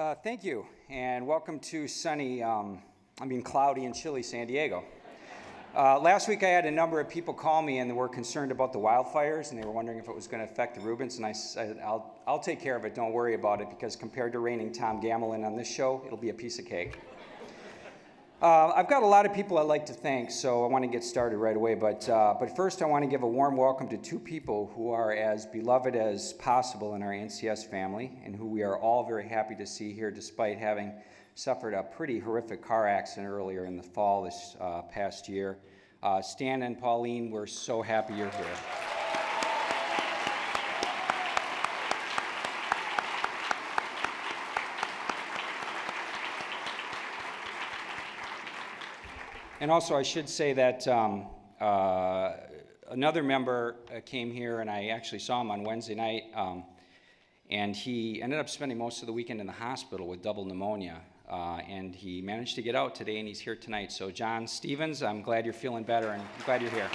Thank you, and welcome to sunny, cloudy and chilly San Diego. Last week I had a number of people call me and they were concerned about the wildfires and they were wondering if it was going to affect the Reubens, and I said, I'll take care of it, don't worry about it, because compared to reining Tom Gammill in on this show, it'll be a piece of cake. I've got a lot of people I'd like to thank, so I want to get started right away, but first I want to give a warm welcome to two people who are as beloved as possible in our NCS family and who we are all very happy to see here despite having suffered a pretty horrific car accident earlier in the fall this past year. Stan and Pauline, we're so happy you're here. And also, I should say that another member came here, and I actually saw him on Wednesday night, and he ended up spending most of the weekend in the hospital with double pneumonia, and he managed to get out today, and he's here tonight. So, John Stevens, I'm glad you're feeling better, and I'm glad you're here.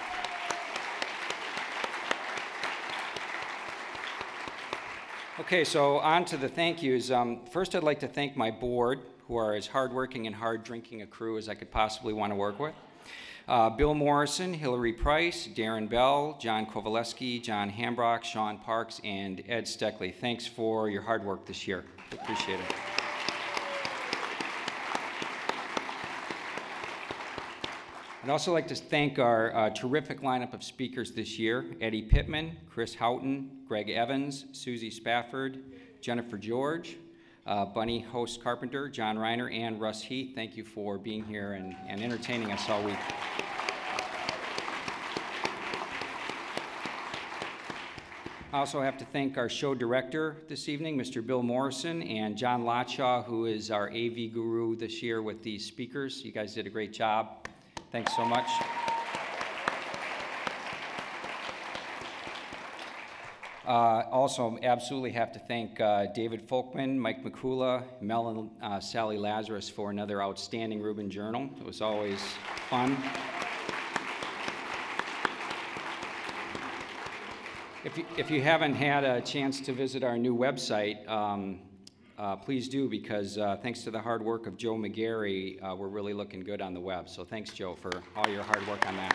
Okay, so on to the thank yous. First, I'd like to thank my board, who are as hardworking and hard-drinking a crew as I could possibly want to work with. Bill Morrison, Hillary Price, Darren Bell, John Kowaleski, John Hambrock, Sean Parks, and Ed Steckley. Thanks for your hard work this year. Appreciate it. I'd also like to thank our terrific lineup of speakers this year: Eddie Pittman, Chris Houghton, Greg Evans, Susie Spafford, Jennifer George, Bunny Host Carpenter, John Reiner, and Russ Heath. Thank you for being here and entertaining us all week. I also have to thank our show director this evening, Mr. Bill Morrison, and John Lotshaw, who is our AV guru this year with these speakers. You guys did a great job. Thanks so much. Also, absolutely have to thank David Folkman, Mike McCula, Mel and Sally Lazarus for another outstanding Reuben Journal. It was always fun. If you haven't had a chance to visit our new website, please do, because thanks to the hard work of Joe McGarry, we're really looking good on the web. So thanks, Joe, for all your hard work on that.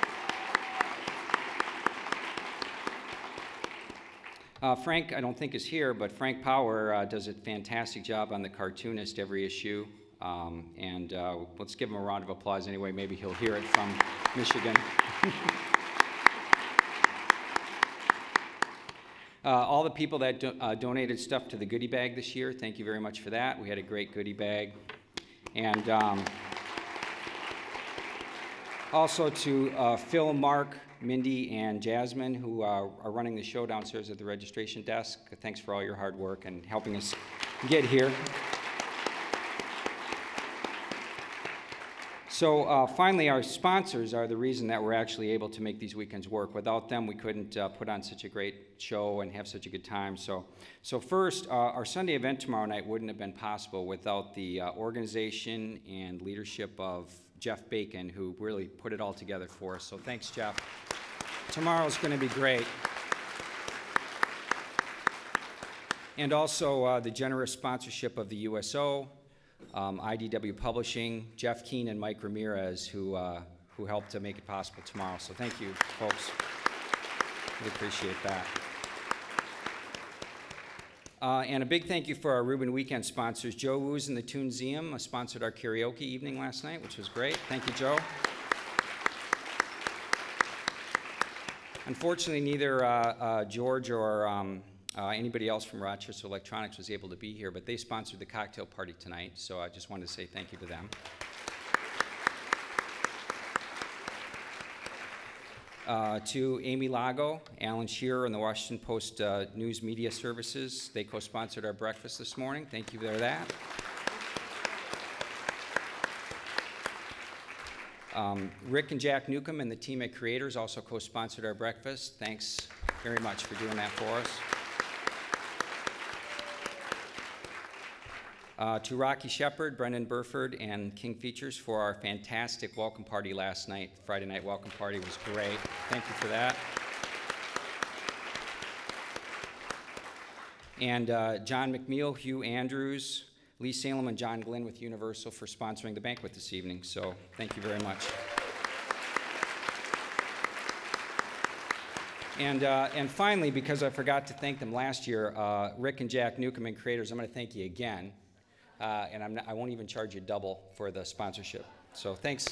Frank, I don't think is here, but Frank Power does a fantastic job on the Cartoonist every issue. Let's give him a round of applause anyway. Maybe he'll hear it from Michigan. All the people that donated stuff to the goodie bag this year, thank you very much for that. We had a great goodie bag. And also to Phil, Mark, Mindy, and Jasmine, who are running the show downstairs at the registration desk. Thanks for all your hard work and helping us get here. So finally, our sponsors are the reason that we're actually able to make these weekends work. Without them, we couldn't put on such a great show and have such a good time. So first, our Sunday event tomorrow night wouldn't have been possible without the organization and leadership of Jeff Bacon, who really put it all together for us. So thanks, Jeff. Tomorrow's going to be great. And also the generous sponsorship of the USO, IDW Publishing, Jeff Keane, and Mike Ramirez, who helped to make it possible tomorrow. So thank you, folks. Really appreciate that. And a big thank you for our Reuben Weekend sponsors. Joe Woos and the Toonseum sponsored our karaoke evening last night, which was great. Thank you, Joe. Unfortunately, neither George or anybody else from Rochester Electronics was able to be here, but they sponsored the cocktail party tonight, so I just wanted to say thank you to them. To Amy Lago, Alan Shearer, and the Washington Post News Media Services. They co-sponsored our breakfast this morning. Thank you for that. Rick and Jack Newcomb and the team at Creators also co-sponsored our breakfast. Thanks very much for doing that for us. To Rocky Shepard, Brendan Burford, and King Features for our fantastic welcome party last night. Friday night welcome party was great. Thank you for that. And John McNeil, Hugh Andrews, Lee Salem and John Glynn with Universal for sponsoring the banquet this evening. So thank you very much. And finally, because I forgot to thank them last year, Rick and Jack Newcomb and creators, I'm going to thank you again. And I won't even charge you double for the sponsorship. So thanks.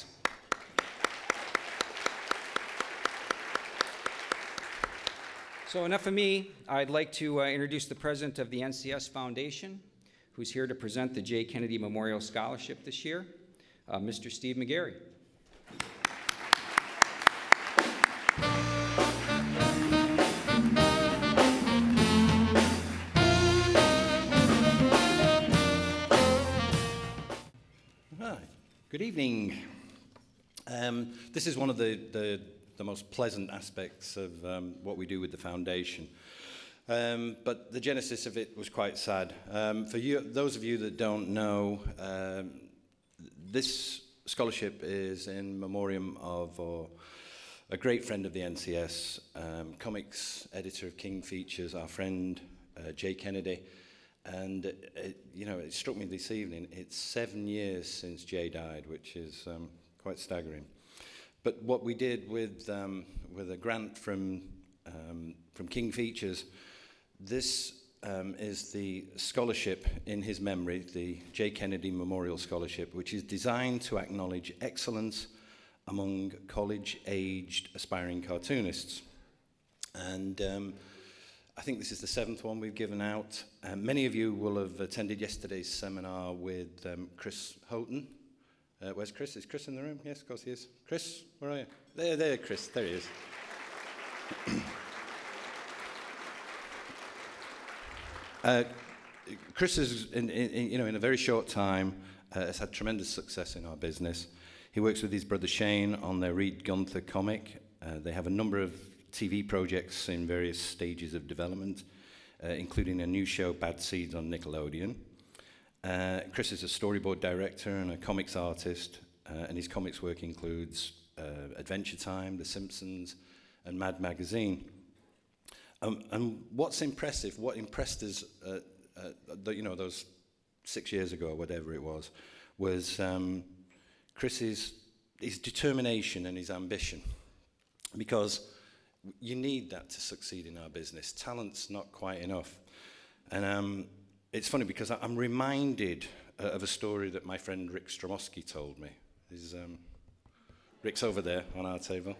So enough of me. I'd like to introduce the president of the NCS Foundation, who's here to present the J. Kennedy Memorial Scholarship this year, Mr. Steve McGarry. Good evening. This is one of the most pleasant aspects of what we do with the foundation. But the genesis of it was quite sad. For you, those of you that don't know, this scholarship is in memoriam of a great friend of the NCS, comics editor of King Features, our friend J. Kennedy. And, it struck me this evening, it's 7 years since Jay died, which is quite staggering. But what we did with a grant from King Features, this is the scholarship in his memory, the J. Kennedy Memorial Scholarship, which is designed to acknowledge excellence among college-aged aspiring cartoonists. And I think this is the 7th one we've given out. Many of you will have attended yesterday's seminar with Chris Houghton. Where's Chris? Is Chris in the room? Yes, of course he is. Chris, where are you? There, Chris. There he is. Chris is, in a very short time, has had tremendous success in our business. He works with his brother Shane on their Reed Gunther comic. They have a number of TV projects in various stages of development, including a new show, Bad Seeds, on Nickelodeon. Chris is a storyboard director and a comics artist, and his comics work includes Adventure Time, The Simpsons, and Mad Magazine. And what impressed us, those 6 years ago, or whatever it was Chris's his determination and his ambition, because you need that to succeed in our business. Talent's not quite enough. And it's funny because I'm reminded of a story that my friend Rick Stromowski told me. Rick's over there on our table.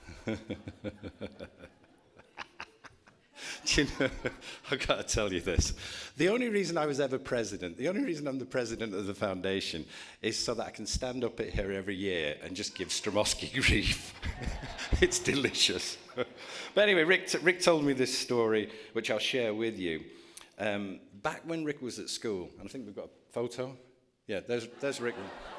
Do you know, I've got to tell you this. The only reason I was ever president, the only reason I'm the president of the foundation is so that I can stand up here every year and just give Stromowski grief. It's delicious. But anyway, Rick told me this story, which I'll share with you. Back when Rick was at school, and I think we've got a photo. Yeah, there's Rick.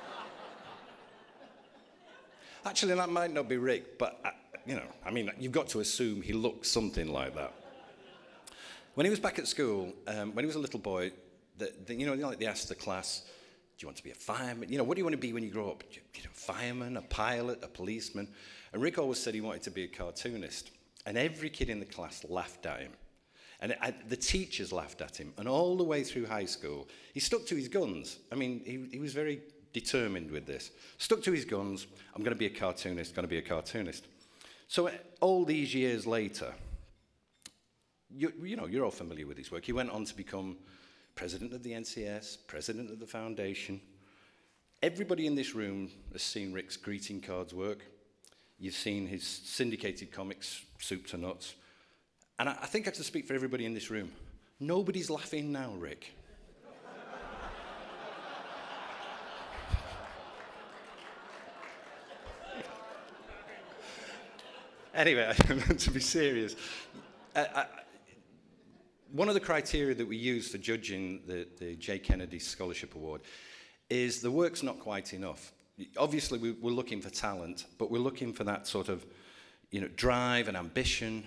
Actually, that might not be Rick, but, you've got to assume he looked something like that. When he was back at school, when he was a little boy, they asked the class, do you want to be a fireman? What do you want to be when you grow up? Fireman, a pilot, a policeman? And Rick always said he wanted to be a cartoonist. And every kid in the class laughed at him. And the teachers laughed at him. And all the way through high school, he stuck to his guns. He was very determined with this. Stuck to his guns, I'm going to be a cartoonist, going to be a cartoonist. So all these years later, you're all familiar with his work. He went on to become president of the NCS, president of the foundation. Everybody in this room has seen Rick's greeting cards work. You've seen his syndicated comics, Soup to Nuts. And I think I have to speak for everybody in this room. Nobody's laughing now, Rick. Anyway, to be serious, one of the criteria that we use for judging the J. Kennedy Scholarship Award is the work's not quite enough. Obviously, we're looking for talent, but we're looking for that sort of, drive and ambition,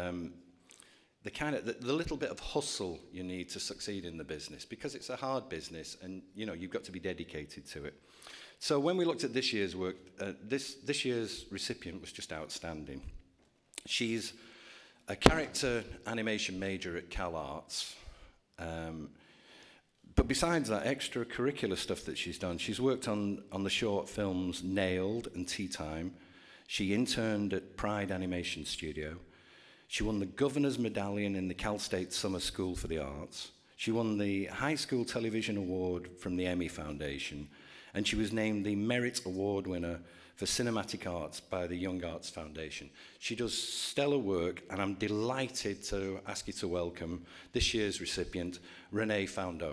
the little bit of hustle you need to succeed in the business, because it's a hard business, and you've got to be dedicated to it. So when we looked at this year's work, this year's recipient was just outstanding. She's a character animation major at Cal Arts, But besides that extracurricular stuff that she's done, she's worked on the short films Nailed and Tea Time. She interned at Pride Animation Studio. She won the Governor's Medallion in the Cal State Summer School for the Arts. She won the High School Television Award from the Emmy Foundation, and she was named the Merit Award winner for Cinematic Arts by the Young Arts Foundation. She does stellar work, and I'm delighted to ask you to welcome this year's recipient, Renee Faundo.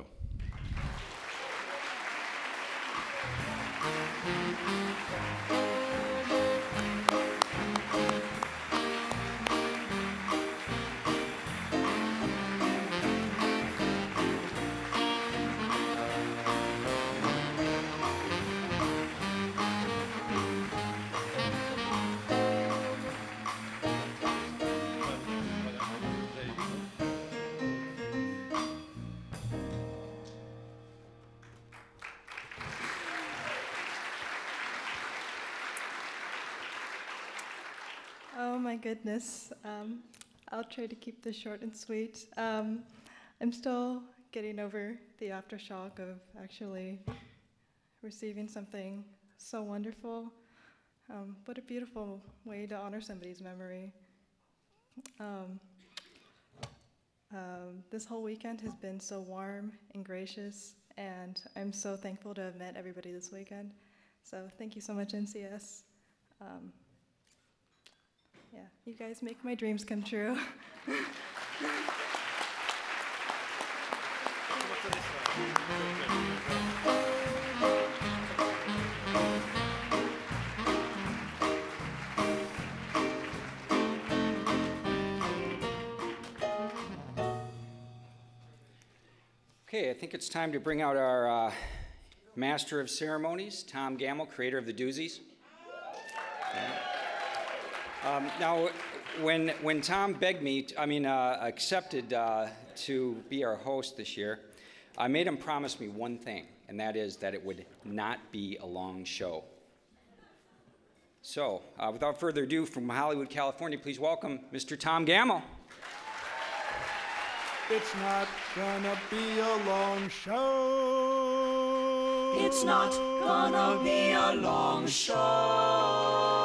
Oh my goodness. I'll try to keep this short and sweet. I'm still getting over the aftershock of actually receiving something so wonderful. What a beautiful way to honor somebody's memory. This whole weekend has been so warm and gracious, and I'm so thankful to have met everybody this weekend. So thank you so much, NCS. Yeah, you guys make my dreams come true. Okay, I think it's time to bring out our Master of Ceremonies, Tom Gammill, creator of the Doozies. Now, when Tom begged me, accepted to be our host this year, I made him promise me one thing, and that is that it would not be a long show. So, without further ado, from Hollywood, California, please welcome Mr. Tom Gammill. It's not gonna be a long show. It's not gonna be a long show.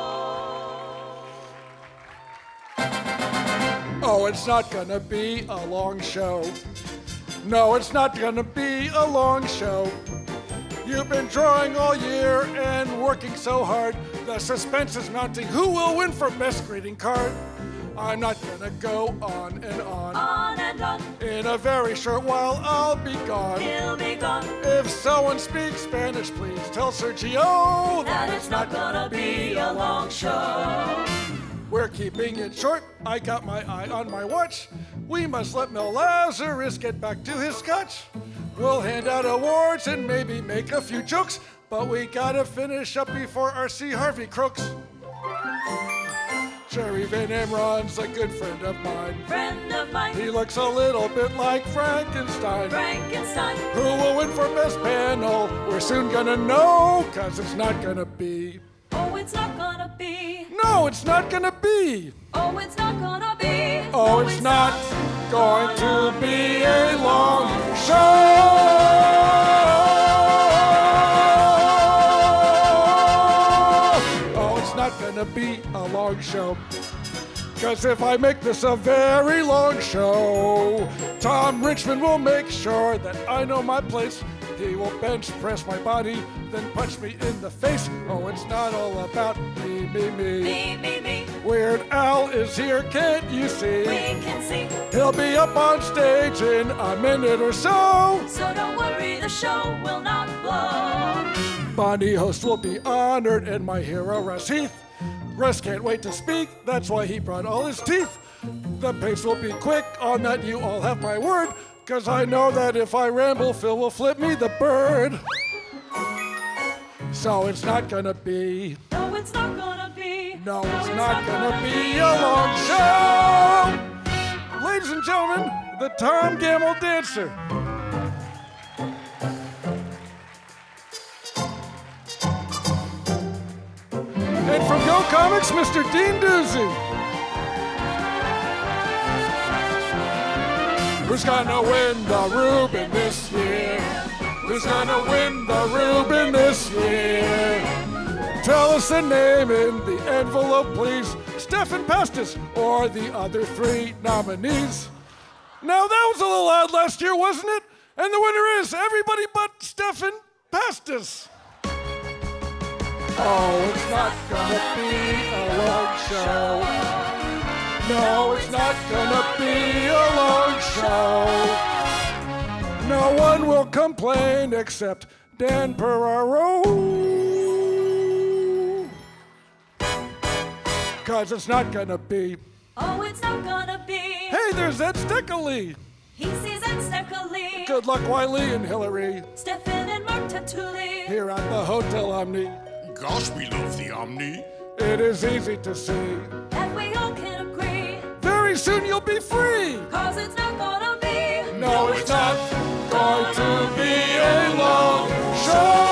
Oh, it's not gonna be a long show. No, it's not gonna be a long show. You've been drawing all year and working so hard. The suspense is mounting. Who will win for best greeting card? I'm not gonna go on and on. On and on. In a very short while, I'll be gone. He'll be gone. If someone speaks Spanish, please tell Sergio That it's not gonna be a long show. We're keeping it short. I got my eye on my watch. We must let Mel Lazarus get back to his scotch. We'll hand out awards and maybe make a few jokes, but we gotta finish up before R.C. Harvey croaks. Jerry Van Amron's a good friend of mine. Friend of mine. He looks a little bit like Frankenstein. Frankenstein. Who will win for best panel? We're soon gonna know, 'cause it's not gonna be. Oh, it's not gonna be. No, it's not gonna be. Oh, it's not gonna be. Oh, No, it's not going to be a long show. Oh, it's not gonna be a long show. 'Cause if I make this a very long show, Tom Richmond will make sure that I know my place. He will bench press my body, then punch me in the face. Oh, it's not all about me, me, me. Me, me, me. Weird Al is here, can't you see? We can see. He'll be up on stage in a minute or so. So don't worry, the show will not blow. Bonnie Host will be honored, and my hero Russ Heath. Russ can't wait to speak, that's why he brought all his teeth. The pace will be quick, on that you all have my word. 'Cause I know that if I ramble, Phil will flip me the bird. So it's not gonna be. No, it's not gonna be. No, it's not gonna be a long show. Ladies and gentlemen, the Tom Gammill Dancer. And from Go Comics, Mr. Dean Doozie. Who's gonna win the Reuben this year? Who's gonna win the Reuben this year? Tell us the name in the envelope, please. Stephen Pastis or the other 3 nominees. Now that was a little odd last year, wasn't it? And the winner is everybody but Stephen Pastis. Oh, it's not gonna be a long show. No, it's not gonna be a long show. No one will complain except Dan Peraro. 'Cause it's not gonna be. Oh, it's not gonna be. Hey, there's Ed Steckley. He sees Ed Steckley. Good luck, Wiley and Hillary. Stephen and Mark Tatuli. Here at the Hotel Omni. Gosh, we love the Omni. It is easy to see. That we all can agree. Very soon you'll be free. 'Cause it's not gonna be. No, it's not going to be a long show.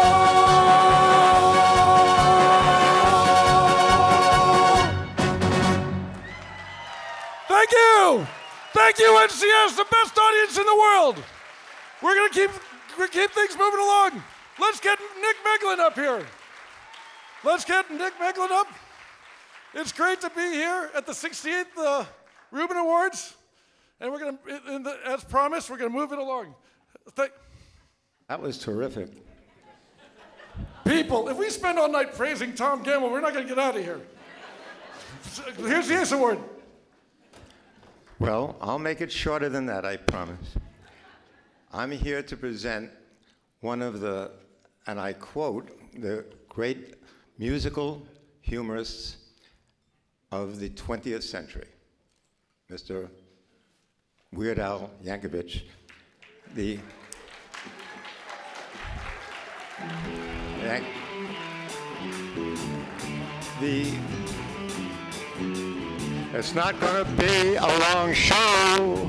Thank you. Thank you, NCS, the best audience in the world. We're gonna keep things moving along. Let's get Nick Meglin up here. Let's get Nick Meglin up. It's great to be here at the 68th Reuben Awards. And we're gonna, as promised, we're gonna move it along. That was terrific. People, if we spend all night praising Tom Gammill, we're not gonna get out of here. Here's the Ace Award. Well, I'll make it shorter than that, I promise. I'm here to present one of the, and I quote, the great musical humorists of the 20th century, Mr. Weird Al Yankovic, it's not going to be a long show.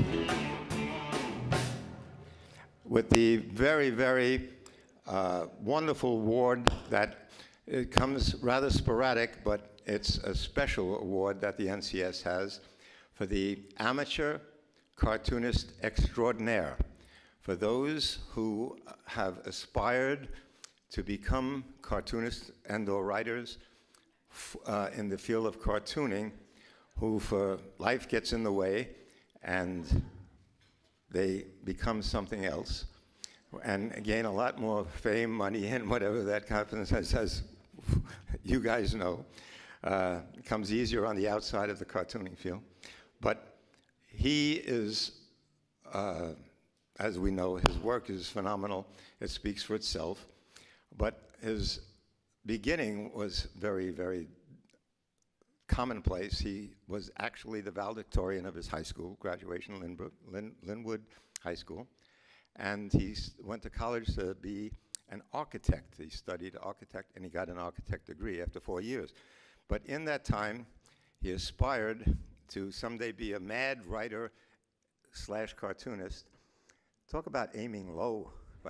With the very, very wonderful award that it comes rather sporadic, but it's a special award that the NCS has for the Amateur Cartoonist Extraordinaire. For those who have aspired to become cartoonists and/or writers in the field of cartooning, who for life gets in the way and they become something else and gain a lot more fame, money, and whatever that happens, as you guys know, comes easier on the outside of the cartooning field. But he is, as we know, his work is phenomenal. It speaks for itself. But his beginning was very, very commonplace. He was actually the valedictorian of his high school, graduation, Linwood High School. And he went to college to be an architect. He studied architect, and he got an architect degree after 4 years. But in that time, he aspired to someday be a mad writer / cartoonist. Talk about aiming low,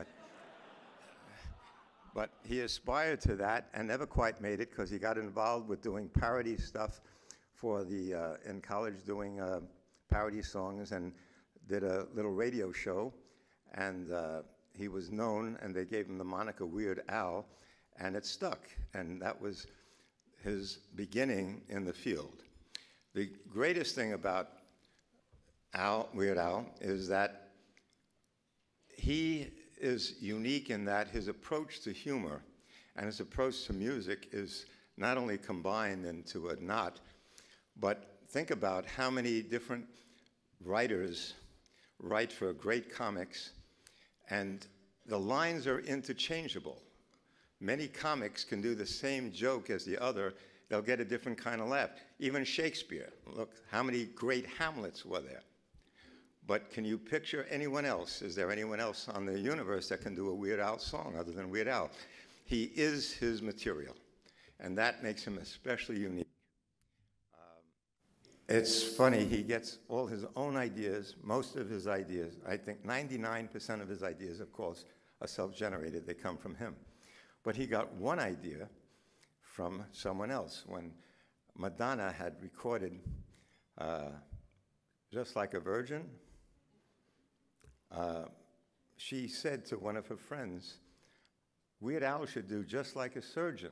but he aspired to that and never quite made it because he got involved with doing parody stuff for the, in college, doing parody songs, and did a little radio show. And he was known, and they gave him the moniker Weird Al, and it stuck. And that was his beginning in the field. The greatest thing about Weird Al, is that he is unique in that his approach to humor and his approach to music is not only combined into a knot, but think about how many different writers write for great comics, and the lines are interchangeable. Many comics can do the same joke as the other. They'll get a different kind of laugh. Even Shakespeare, look, how many great Hamlets were there? But can you picture anyone else? Is there anyone else on the universe that can do a Weird Al song other than Weird Al? He is his material, and that makes him especially unique. It's funny, he gets all his own ideas, most of his ideas. I think 99% of his ideas, of course, are self-generated. They come from him. But he got one idea from someone else. When Madonna had recorded Just Like a Virgin, she said to one of her friends, Weird Al should do just like a surgeon.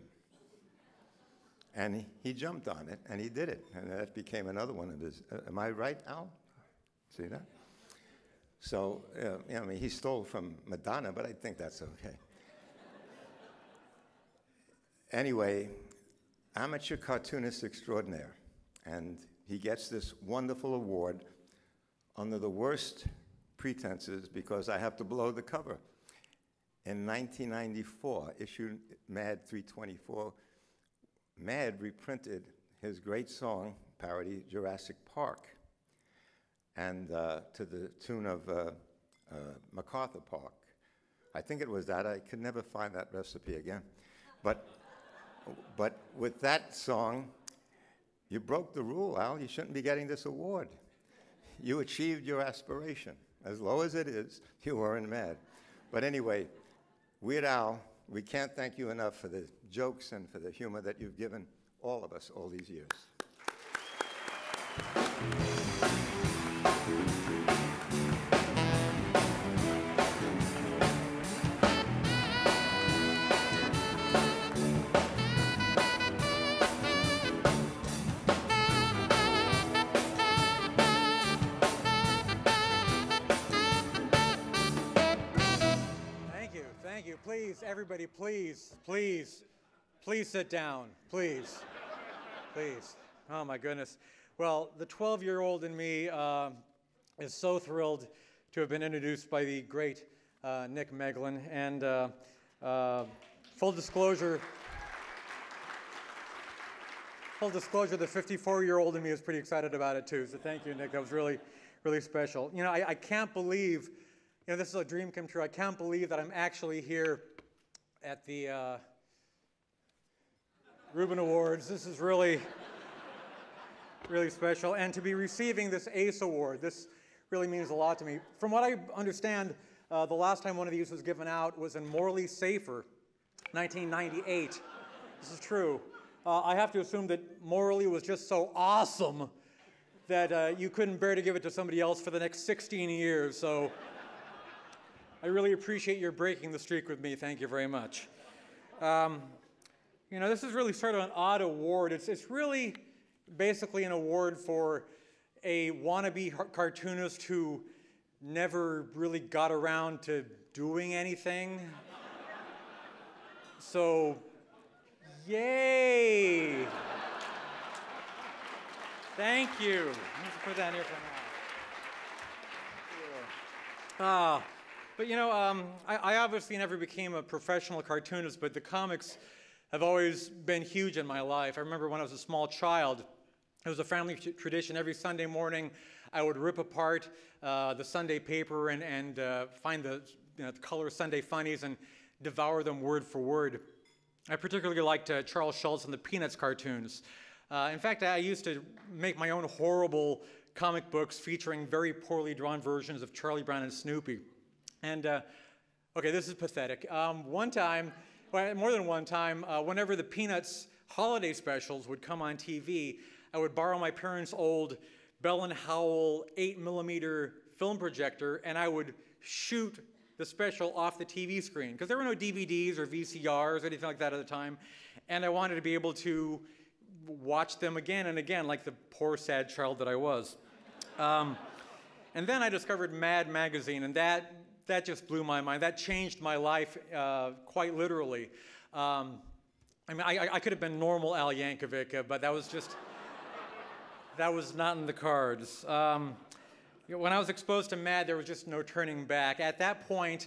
And he jumped on it, and he did it. And that became another one of his, am I right, Al? See that? So, I mean, he stole from Madonna, but I think that's okay. Anyway, amateur cartoonist extraordinaire. And he gets this wonderful award under the worst pretenses because I have to blow the cover. In 1994, issue Mad 324, Mad reprinted his great song parody, Jurassic Park, and to the tune of MacArthur Park. I think it was that. I could never find that recipe again. But with that song, you broke the rule, Al. You shouldn't be getting this award. You achieved your aspiration. As low as it is, you weren't mad. But anyway, Weird Al, we can't thank you enough for the jokes and for the humor that you've given all of us all these years. Thank you. Please, everybody, please sit down. Please. Please. Oh, my goodness. Well, the 12-year-old in me is so thrilled to have been introduced by the great Nick Meglin. And full disclosure, the 54-year-old in me is pretty excited about it, too. So thank you, Nick. That was really, really special. You know, I can't believe... You know, this is a dream come true. I can't believe that I'm actually here at the Reuben Awards. This is really, really special. And to be receiving this ACE Award, this really means a lot to me. From what I understand, the last time one of these was given out was in Morley Safer, 1998. This is true. I have to assume that Morley was just so awesome that you couldn't bear to give it to somebody else for the next 16 years. So I really appreciate your breaking the streak with me. Thank you very much. You know, this is really sort of an odd award. It's really basically an award for a wannabe cartoonist who never really got around to doing anything. So, yay! Thank you. Let's put that here for now. But you know, I obviously never became a professional cartoonist, but the comics have always been huge in my life. I remember when I was a small child, it was a family tradition. Every Sunday morning, I would rip apart the Sunday paper and find the color Sunday funnies and devour them word for word. I particularly liked Charles Schulz and the Peanuts cartoons. In fact, I used to make my own horrible comic books featuring very poorly drawn versions of Charlie Brown and Snoopy. And, okay, this is pathetic. One time, well, more than one time, whenever the Peanuts holiday specials would come on TV, I would borrow my parents' old Bell & Howell 8mm film projector, and I would shoot the special off the TV screen, because there were no DVDs or VCRs or anything like that at the time, and I wanted to be able to watch them again and again, like the poor, sad child that I was. And then I discovered Mad magazine, and that just blew my mind. That changed my life quite literally. I mean, I could have been normal Al Yankovic, but that was not in the cards. When I was exposed to Mad, there was just no turning back. At that point,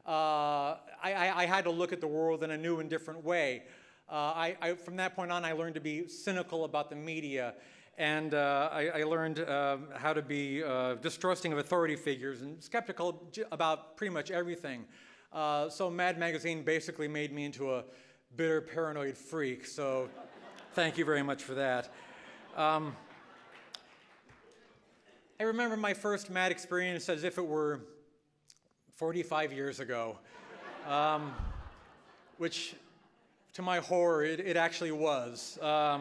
I had to look at the world in a new and different way. From that point on, I learned to be cynical about the media. And I learned how to be distrusting of authority figures and skeptical about pretty much everything. So Mad Magazine basically made me into a bitter, paranoid freak. So thank you very much for that. I remember my first Mad experience as if it were 45 years ago, which, to my horror, it actually was.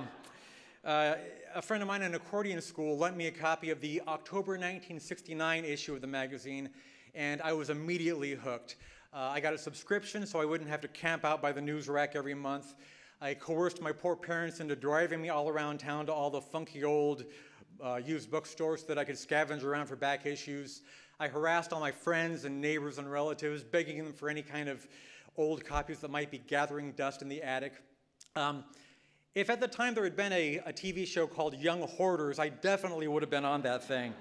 A friend of mine in accordion school lent me a copy of the October 1969 issue of the magazine, and I was immediately hooked. I got a subscription so I wouldn't have to camp out by the news rack every month. I coerced my poor parents into driving me all around town to all the funky old used bookstores so that I could scavenge around for back issues. I harassed all my friends and neighbors and relatives, begging them for any kind of old copies that might be gathering dust in the attic. If at the time there had been a TV show called Young Hoarders, I definitely would have been on that thing.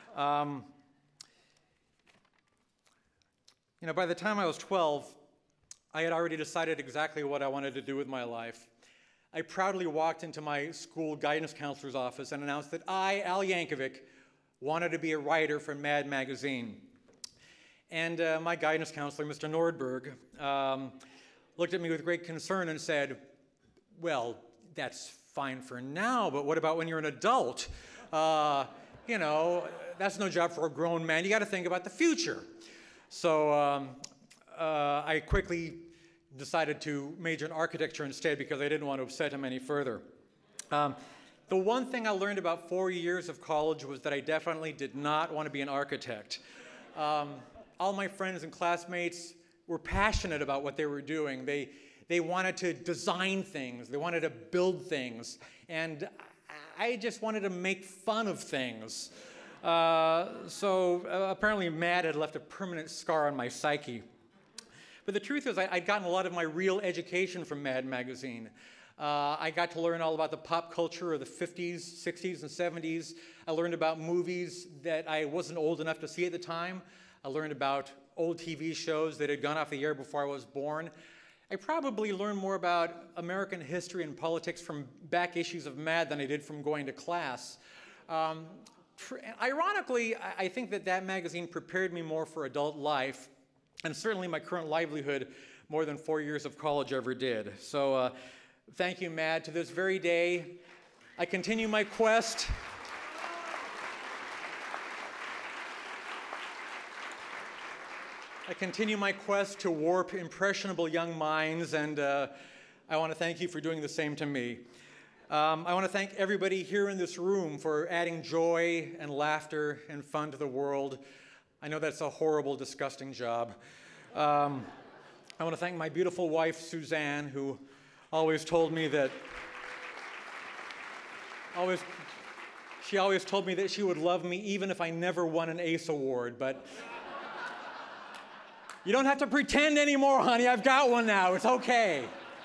You know, by the time I was 12, I had already decided exactly what I wanted to do with my life. I proudly walked into my school guidance counselor's office and announced that I, Al Yankovic, wanted to be a writer for Mad magazine. And my guidance counselor, Mr. Nordberg, looked at me with great concern and said, well, that's fine for now, but what about when you're an adult? You know, that's no job for a grown man. You got to think about the future. So I quickly decided to major in architecture instead because I didn't want to upset him any further. The one thing I learned about 4 years of college was that I definitely did not want to be an architect. All my friends and classmates were passionate about what they were doing. They wanted to design things. They wanted to build things. And I just wanted to make fun of things. Apparently Mad had left a permanent scar on my psyche. But the truth is I'd gotten a lot of my real education from Mad magazine. I got to learn all about the pop culture of the 50s, 60s, and 70s. I learned about movies that I wasn't old enough to see at the time. I learned about old TV shows that had gone off the air before I was born. I probably learned more about American history and politics from back issues of Mad than I did from going to class. Ironically, I think that magazine prepared me more for adult life, and certainly my current livelihood more than 4 years of college ever did. So thank you, Mad. To this very day, I continue my quest. I continue my quest to warp impressionable young minds, and I want to thank you for doing the same to me. I want to thank everybody here in this room for adding joy and laughter and fun to the world. I know that's a horrible, disgusting job. I want to thank my beautiful wife, Suzanne, who always told me that, she always told me that she would love me even if I never won an ACE award, but you don't have to pretend anymore, honey. I've got one now. It's okay.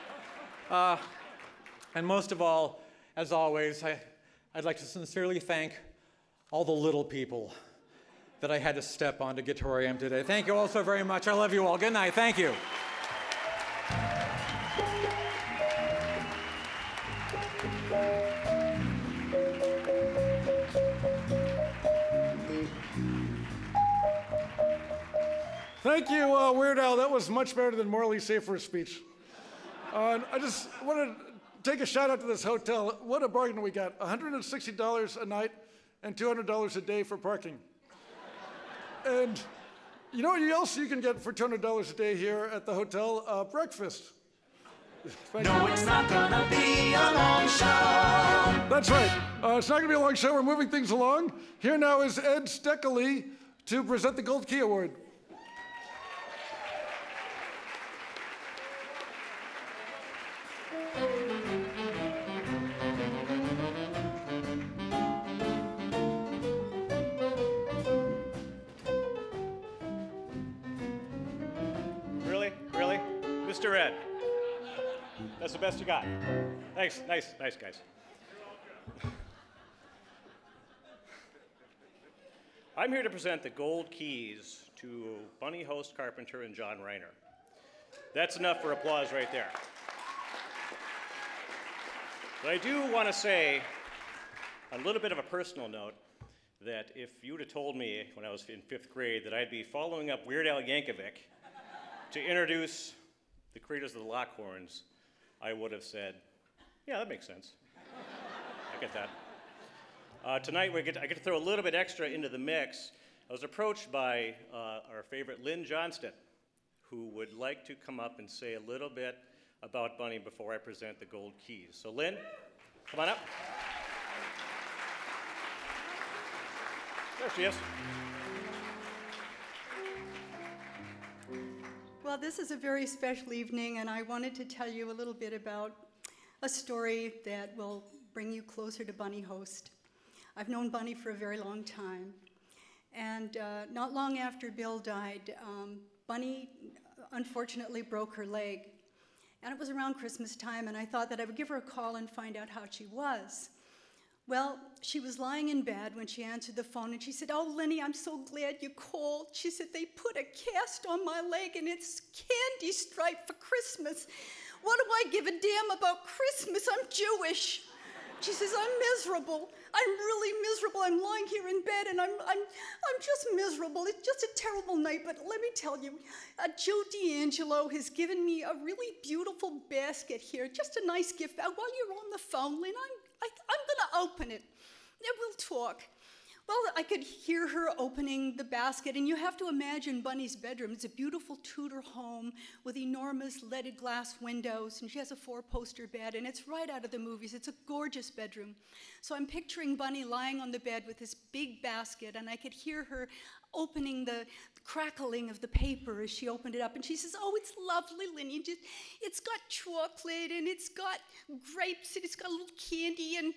And most of all, as always, I'd like to sincerely thank all the little people that I had to step on to get to where I am today. Thank you all so very much. I love you all. Good night. Thank you. Thank you, Weird Al. That was much better than Morley Safer's speech. I just want to take a shout out to this hotel. What a bargain we got. $160 a night and $200 a day for parking. And you know what else you can get for $200 a day here at the hotel? Breakfast. No, it's not gonna be a long show. That's right. It's not gonna be a long show. We're moving things along. Here now is Ed Steckley to present the Gold Key Award. Really? Mr. Ed, that's the best you got. Thanks, nice guys. I'm here to present the Gold Keys to Bunny Host Carpenter and John Reiner. That's enough for applause right there. But I do want to say, a little bit of a personal note, that if you would have told me when I was in 5th grade that I'd be following up Weird Al Yankovic to introduce the creators of the Lockhorns, I would have said, yeah, that makes sense. I get that. Tonight, I get to throw a little bit extra into the mix. I was approached by our favorite Lynn Johnston, who would like to come up and say a little bit about Bunny before I present the Gold Keys. So Lynn, come on up. There she is. Well, this is a very special evening, and I wanted to tell you a little bit about a story that will bring you closer to Bunny Host. I've known Bunny for a very long time, and not long after Bill died, Bunny unfortunately broke her leg, and it was around Christmas time, and I thought that I would give her a call and find out how she was. Well, she was lying in bed when she answered the phone, and she said, "Oh, Lenny, I'm so glad you called." She said, "They put a cast on my leg, and it's candy striped for Christmas. What do I give a damn about Christmas? I'm Jewish." She says, "I'm miserable. I'm really miserable. I'm lying here in bed, and I'm just miserable. It's just a terrible night, but let me tell you, Joe D'Angelo has given me a really beautiful basket here, just a nice gift. While you're on the phone, Lynn, I'm going to open it, and we'll talk." Well, I could hear her opening the basket, and you have to imagine Bunny's bedroom. It's a beautiful Tudor home with enormous leaded glass windows, and she has a 4-poster bed, and it's right out of the movies. It's a gorgeous bedroom. So I'm picturing Bunny lying on the bed with this big basket, and I could hear her opening the crackling of the paper as she opened it up, and she says, "Oh, it's lovely, Linny. It's got chocolate, and it's got grapes, and it's got a little candy, and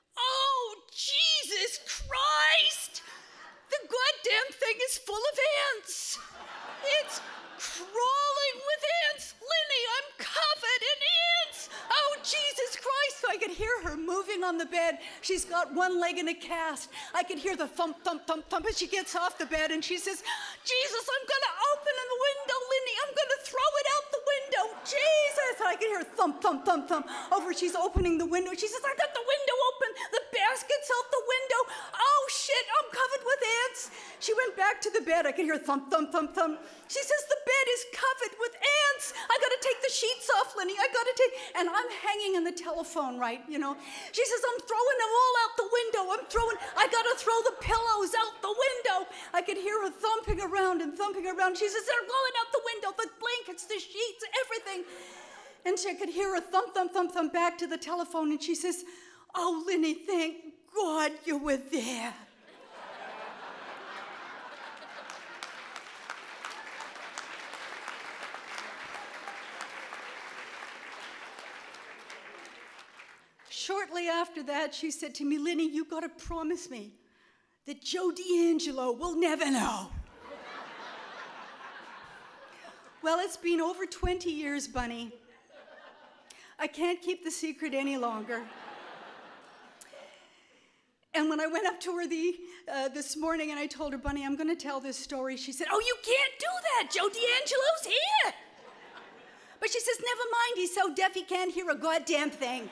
oh, Jesus Christ! The goddamn thing is full of ants. It's crawling with ants. Linny, I'm covered in ants. Oh, Jesus Christ." So I could hear her moving on the bed. She's got one leg in a cast. I could hear the thump, thump, thump, thump as she gets off the bed, and she says, "Jesus, I'm going to open the window, Linny. I'm going to throw it out the window. Jesus." And I could hear thump, thump, thump, thump over. She's opening the window. She says, "I got the window open. The basket's out the window. Oh, shit, I'm covered with ants." She went back to the bed. I could hear thump, thump, thump, thump. She says, "The bed is covered with ants. I got to take the sheets off, Linny. I got to take..." And I'm hanging in the telephone, right, you know. She says, "I'm throwing them all out the window. I got to throw the pillows out the window." I could hear her thumping around and thumping around. She says, "They're going out the window, the blankets, the sheets, everything." And she could hear her thump, thump, thump, thump back to the telephone, and she says, "Oh, Linny, thank God you were there." Shortly after that, she said to me, "Linny, you got to promise me that Joe D'Angelo will never know." Well, it's been over 20 years, Bunny. I can't keep the secret any longer. And when I went up to her this morning and I told her, "Bunny, I'm going to tell this story," she said, "Oh, you can't do that. Joe D'Angelo's here." But she says, "Never mind, he's so deaf he can't hear a goddamn thing."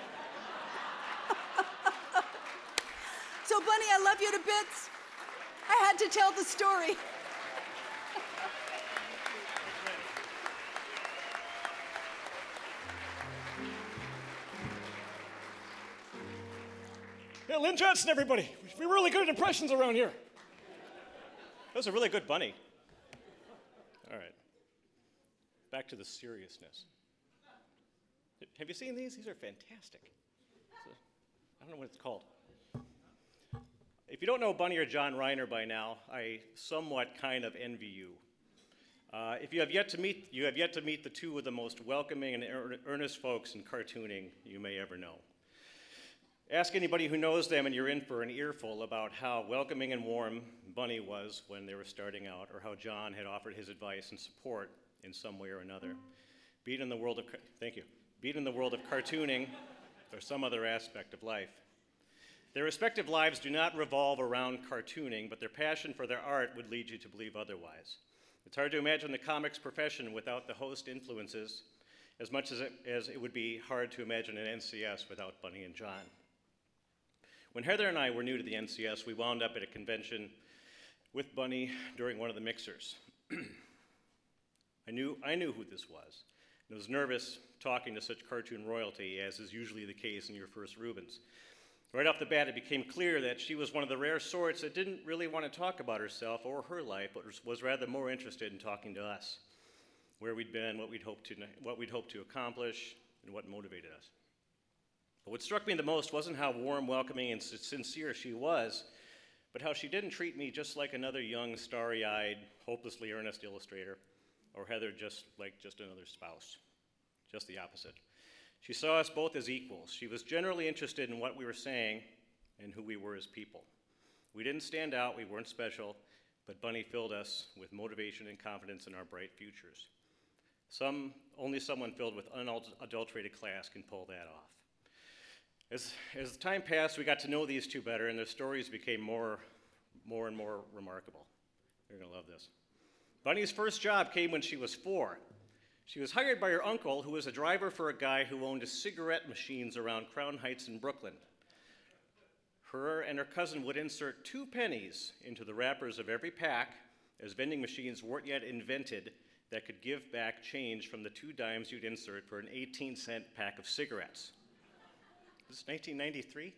So, Bunny, I love you to bits. I had to tell the story. Yeah, Lynn Johnson, everybody. We're really good at impressions around here. That was a really good Bunny. All right. Back to the seriousness. Have you seen these? These are fantastic. I don't know what it's called. If you don't know Bunny or John Reiner by now, I somewhat kind of envy you. If you have yet to meet the two of the most welcoming and earnest folks in cartooning you may ever know. Ask anybody who knows them and you're in for an earful about how welcoming and warm Bunny was when they were starting out, or how John had offered his advice and support in some way or another. Be it in the world of cartooning or some other aspect of life. Their respective lives do not revolve around cartooning, but their passion for their art would lead you to believe otherwise. It's hard to imagine the comics profession without the host influences, as much as it would be hard to imagine an NCS without Bunny and John. When Heather and I were new to the NCS, we wound up at a convention with Bunny during one of the mixers. I knew who this was, and was nervous talking to such cartoon royalty, as is usually the case in your first Reubens. Right off the bat, it became clear that she was one of the rare sorts that didn't really want to talk about herself or her life, but was rather more interested in talking to us, where we'd been, what we'd hoped to accomplish, and what motivated us. But what struck me the most wasn't how warm, welcoming, and sincere she was, but how she didn't treat me just like another young, starry-eyed, hopelessly earnest illustrator, or Heather just another spouse. Just the opposite. She saw us both as equals. She was generally interested in what we were saying and who we were as people. We didn't stand out, we weren't special, but Bunny filled us with motivation and confidence in our bright futures. Only someone filled with unadulterated class can pull that off. As the time passed, we got to know these two better, and their stories became more and more remarkable. You're gonna love this. Bunny's first job came when she was 4. She was hired by her uncle, who was a driver for a guy who owned cigarette machines around Crown Heights in Brooklyn. Her and her cousin would insert 2 pennies into the wrappers of every pack, as vending machines weren't yet invented that could give back change from the 2 dimes you'd insert for an 18-cent pack of cigarettes. This is 1993?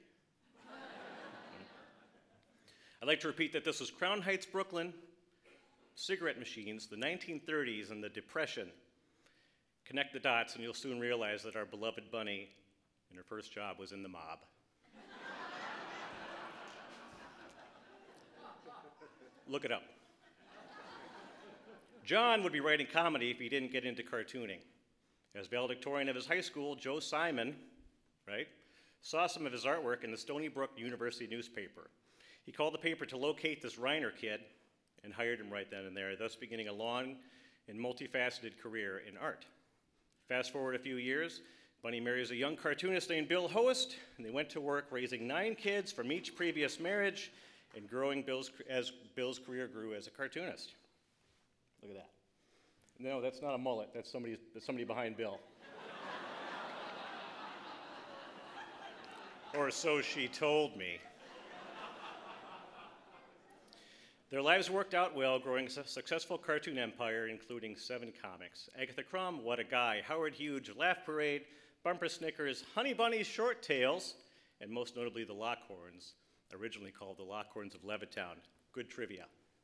I'd like to repeat that this was Crown Heights, Brooklyn, cigarette machines, the 1930s and the Depression. Connect the dots and you'll soon realize that our beloved Bunny in her first job was in the mob. Look it up. John would be writing comedy if he didn't get into cartooning. As valedictorian of his high school, Joe Simon, saw some of his artwork in the Stony Brook University newspaper. He called the paper to locate this Reiner kid and hired him right then and there, thus beginning a long and multifaceted career in art. Fast forward a few years, Bunny marries a young cartoonist named Bill Host, and they went to work raising 9 kids from each previous marriage and growing as Bill's career grew as a cartoonist. Look at that. No, that's not a mullet. That's somebody behind Bill. Or so she told me. Their lives worked out well, growing a successful cartoon empire, including 7 comics. Agatha Crumb, What a Guy, Howard Hughes, Laugh Parade, Bumper Snickers, Honey Bunny, Short Tales, and most notably the Lockhorns, originally called the Lockhorns of Levittown. Good trivia.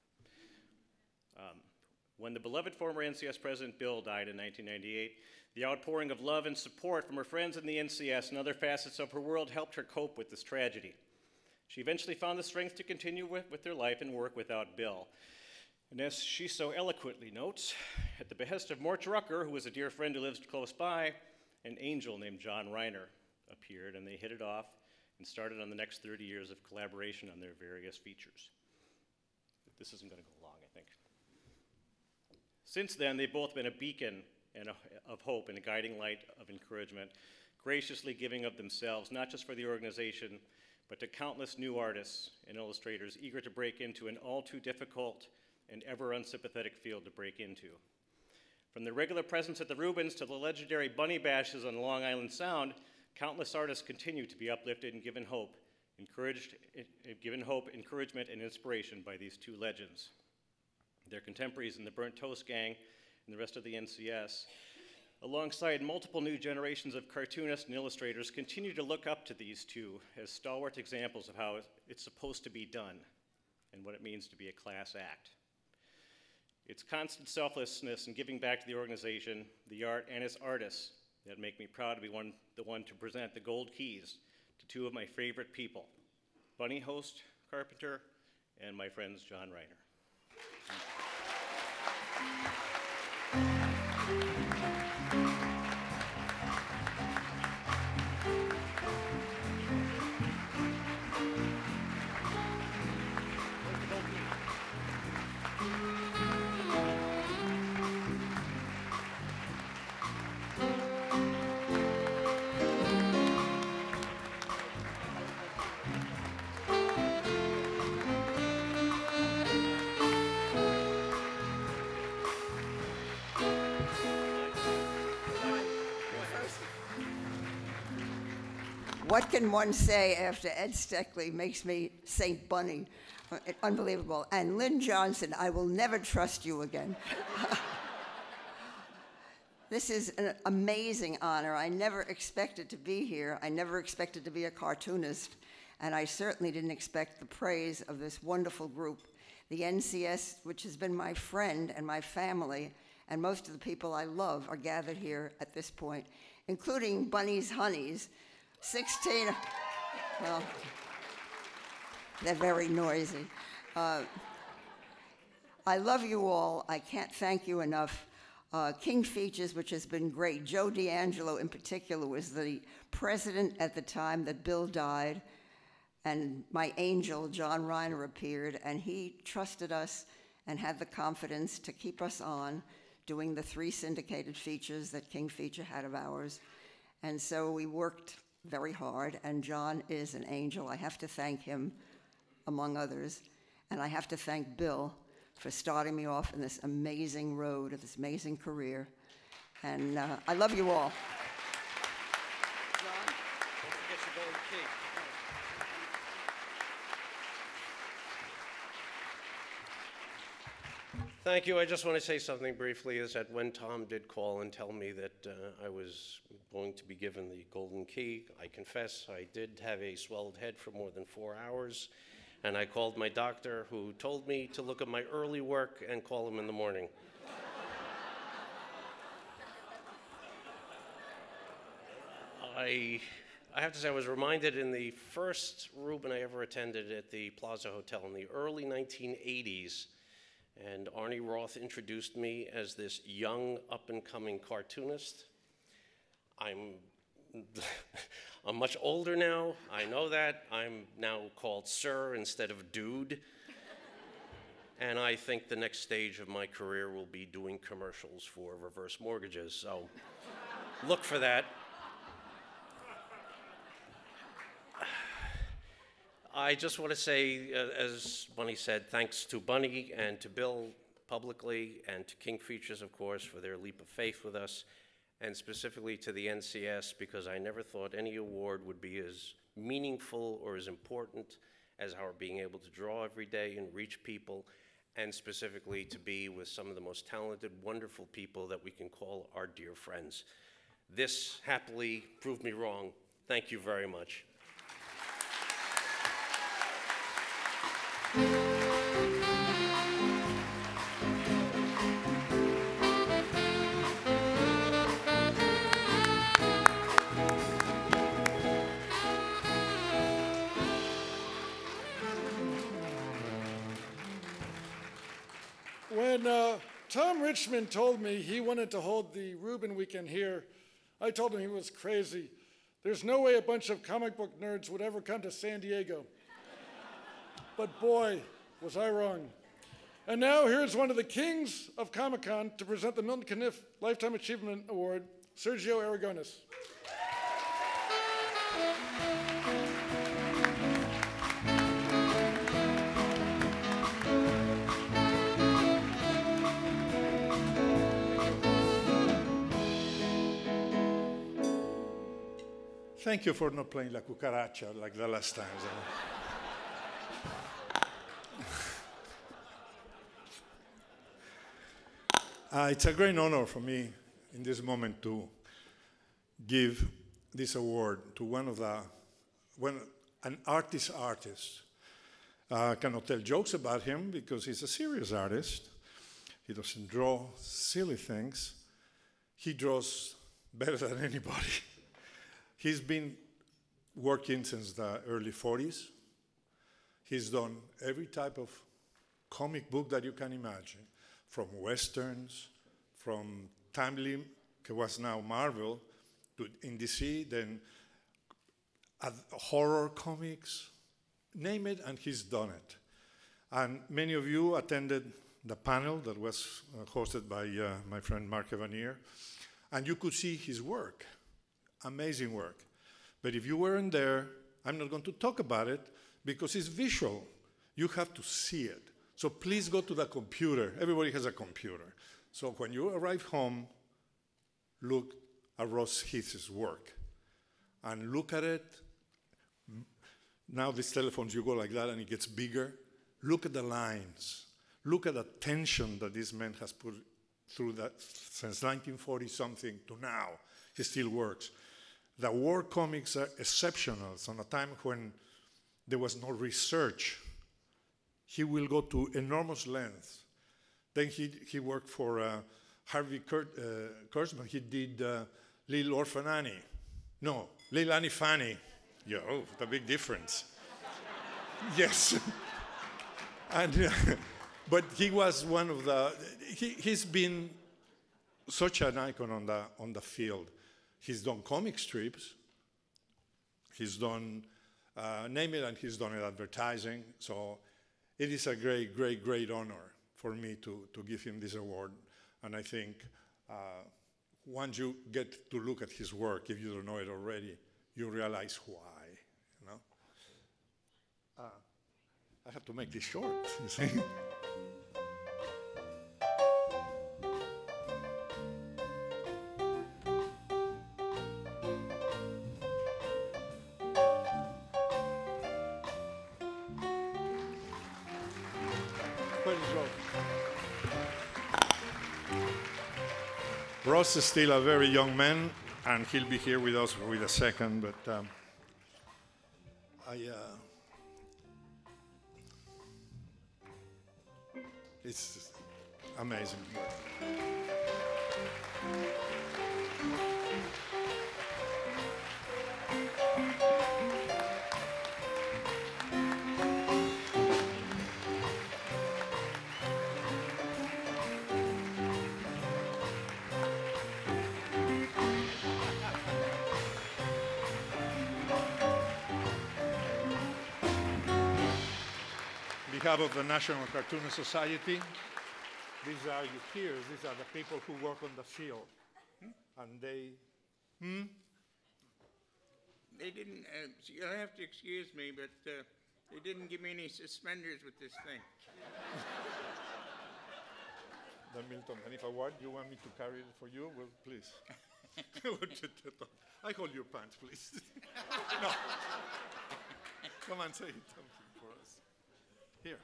When the beloved former NCS president Bill died in 1998, the outpouring of love and support from her friends in the NCS and other facets of her world helped her cope with this tragedy. She eventually found the strength to continue with their life and work without Bill. And as she so eloquently notes, at the behest of Mort Drucker, who was a dear friend who lives close by, an angel named John Reiner appeared, and they hit it off and started on the next 30 years of collaboration on their various features. This isn't going to go long, I think. Since then, they've both been a beacon of hope and a guiding light of encouragement, graciously giving of themselves, not just for the organization, but to countless new artists and illustrators eager to break into an all too difficult and ever unsympathetic field to break into. From the regular presence at the Reubens to the legendary Bunny Bashes on Long Island Sound, countless artists continue to be uplifted and given hope, encouragement, and inspiration by these 2 legends. Their contemporaries in the Burnt Toast Gang and the rest of the NCS, alongside multiple new generations of cartoonists and illustrators, continue to look up to these 2 as stalwart examples of how it's supposed to be done and what it means to be a class act. It's constant selflessness and giving back to the organization, the art, and its artists that make me proud to be the one to present the gold keys to 2 of my favorite people, Bunny Host Carpenter and my friends John Reiner. What can one say after Ed Steckley makes me Saint Bunny? Unbelievable. And Lynn Johnson, I will never trust you again. This is an amazing honor. I never expected to be here. I never expected to be a cartoonist. And I certainly didn't expect the praise of this wonderful group. The NCS, which has been my friend and my family, and most of the people I love are gathered here at this point, including Bunny's Honeys, 16, well, they're very noisy. I love you all. I can't thank you enough. King Features, which has been great. Joe D'Angelo, in particular, was the president at the time that Bill died, and my angel, John Reiner, appeared, and he trusted us and had the confidence to keep us on doing the 3 syndicated features that King Feature had of ours. And so we worked very hard, and John is an angel. I have to thank him, among others, and I have to thank Bill for starting me off in this amazing road, of this amazing career. And I love you all. John, don't forget your golden key. Thank you. I just want to say something briefly, is that when Tom did call and tell me that I was going to be given the golden key, I confess I did have a swelled head for more than 4 hours, and I called my doctor, who told me to look at my early work and call him in the morning. I have to say, I was reminded in the first Reuben I ever attended at the Plaza Hotel in the early 1980s, and Arnie Roth introduced me as this young, up-and-coming cartoonist. I'm much older now, I know that. I'm now called Sir instead of Dude. And I think the next stage of my career will be doing commercials for reverse mortgages, so look for that. I just want to say, as Bunny said, thanks to Bunny and to Bill publicly, and to King Features, of course, for their leap of faith with us, and specifically to the NCS, because I never thought any award would be as meaningful or as important as our being able to draw every day and reach people, and specifically to be with some of the most talented, wonderful people that we can call our dear friends. This happily proved me wrong. Thank you very much. When Tom Richmond told me he wanted to hold the Reuben weekend here, I told him he was crazy. There's no way a bunch of comic book nerds would ever come to San Diego. But boy, was I wrong. And now here's one of the kings of Comic-Con to present the Milton Caniff Lifetime Achievement Award, Sergio Aragones. Thank you for not playing La Cucaracha like the last time. It's a great honor for me in this moment to give this award to an artist. I cannot tell jokes about him because he's a serious artist. He doesn't draw silly things. He draws better than anybody. He's been working since the early 40s. He's done every type of comic book that you can imagine, from Westerns, from timely, it was now Marvel, to in DC, then horror comics, name it, and he's done it. And many of you attended the panel that was hosted by my friend Mark Evanier, and you could see his work. Amazing work. But if you weren't there, I'm not going to talk about it because it's visual. You have to see it. So please go to the computer. Everybody has a computer. So when you arrive home, look at Ross Heath's work and look at it. Now these telephones, you go like that and it gets bigger. Look at the lines. Look at the tension that this man has put through that since 1940 something to now. He still works. The war comics are exceptional. It's on a time when there was no research. He will go to enormous lengths. Then he worked for Harvey Kurtzman. He did Little Orphan Annie. No, Little Annie Fanny. Yeah, oh, the big difference. Yes. And, but he was one of the, he's been such an icon on the field. He's done comic strips. He's done, name it, and he's done it advertising. So it is a great, great, great honor for me to give him this award. And I think once you get to look at his work, if you don't know it already, you realize why, you know? I have to make this short, you see? Ross is still a very young man, and he'll be here with us with a second, but it's amazing. On behalf of the National Cartoonists Society, these are your peers. These are the people who work on the field. And they... They didn't, you'll have to excuse me, but they didn't give me any suspenders with this thing. Then Milton, and if I want, you want me to carry it for you? Well, please. I hold your pants, please. No. Come on, say something for us. Here.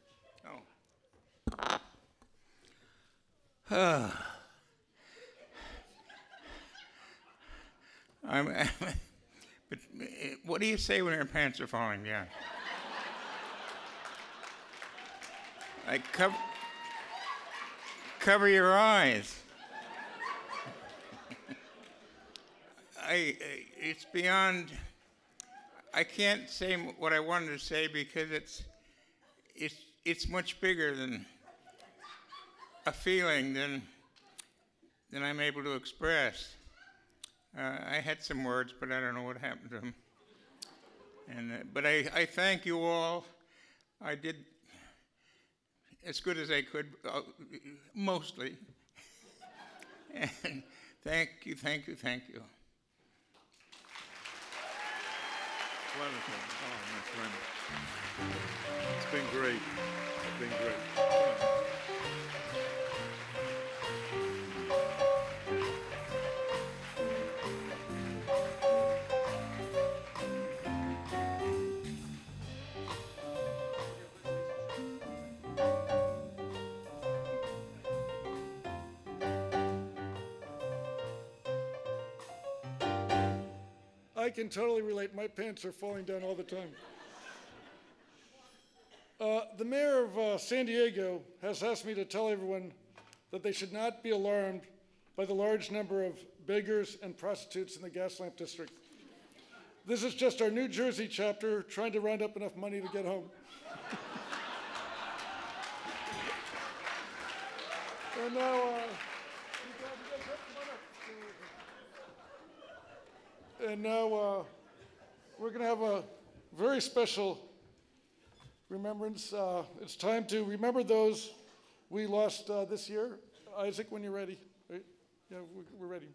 Oh. But what do you say when your pants are falling down? Like cover your eyes. It's beyond. I can't say what I wanted to say because it's much bigger than a feeling than I'm able to express. I had some words, but I don't know what happened to them. And but I thank you all. I did as good as I could, mostly. And thank you, thank you, thank you. Wonderful. Oh, my friend. It's been great. It's been great. I can totally relate. My pants are falling down all the time. The mayor of San Diego has asked me to tell everyone that they should not be alarmed by the large number of beggars and prostitutes in the gas lamp district. This is just our New Jersey chapter trying to round up enough money to get home. And now, we're going to have a very special remembrance. It's time to remember those we lost this year. Isaac, when you're ready. Right? Yeah, we're ready.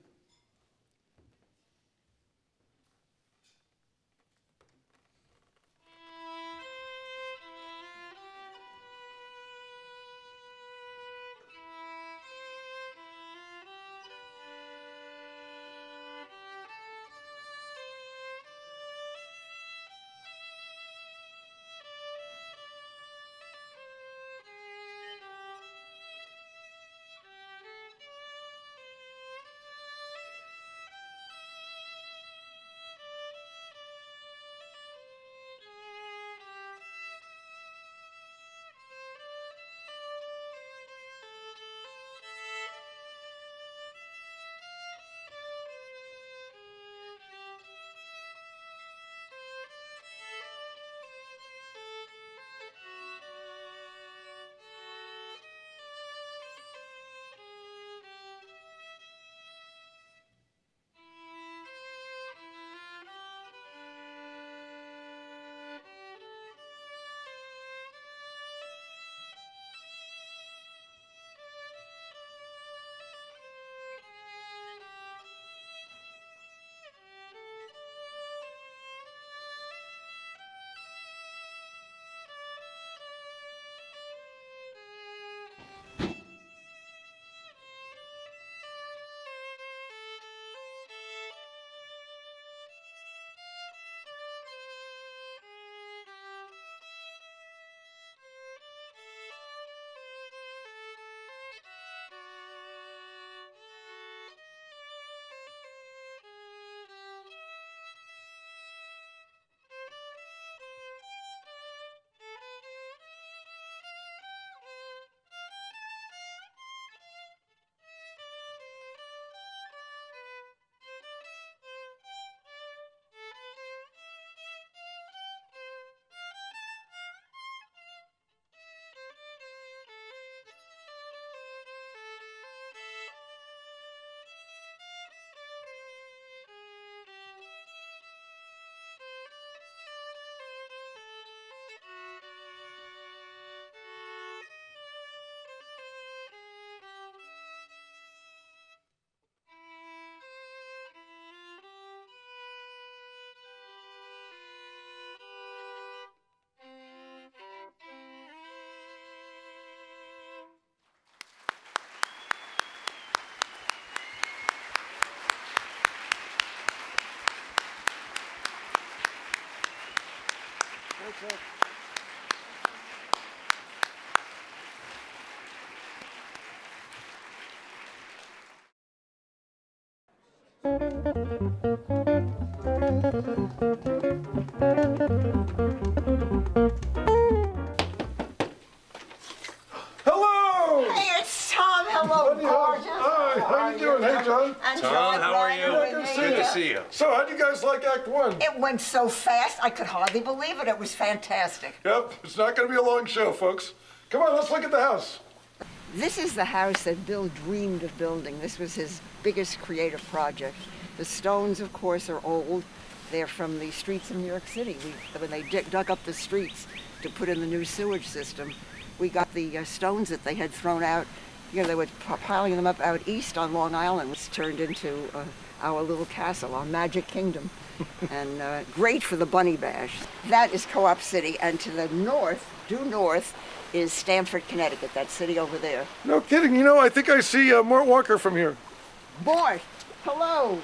Hello! Hey, it's Tom. Hello, gorgeous. Hi, how you doing? Hey, John. And Tom, how are you? Good to see you. So, how'd you guys like Act 1? It went so fast, I could hardly believe it. It was fantastic. Yep, it's not going to be a long show, folks. Come on, let's look at the house. This is the house that Bill dreamed of building. This was his biggest creative project. The stones, of course, are old. They're from the streets of New York City. When they dug up the streets to put in the new sewage system, we got the stones that they had thrown out. You know, they were piling them up out east on Long Island, which turned into our little castle, our magic kingdom. And great for the Bunny Bash. That is Co-op City, and to the north, due north, is Stamford, Connecticut, that city over there. No kidding, you know, I think I see Mort Walker from here. Mort, hello.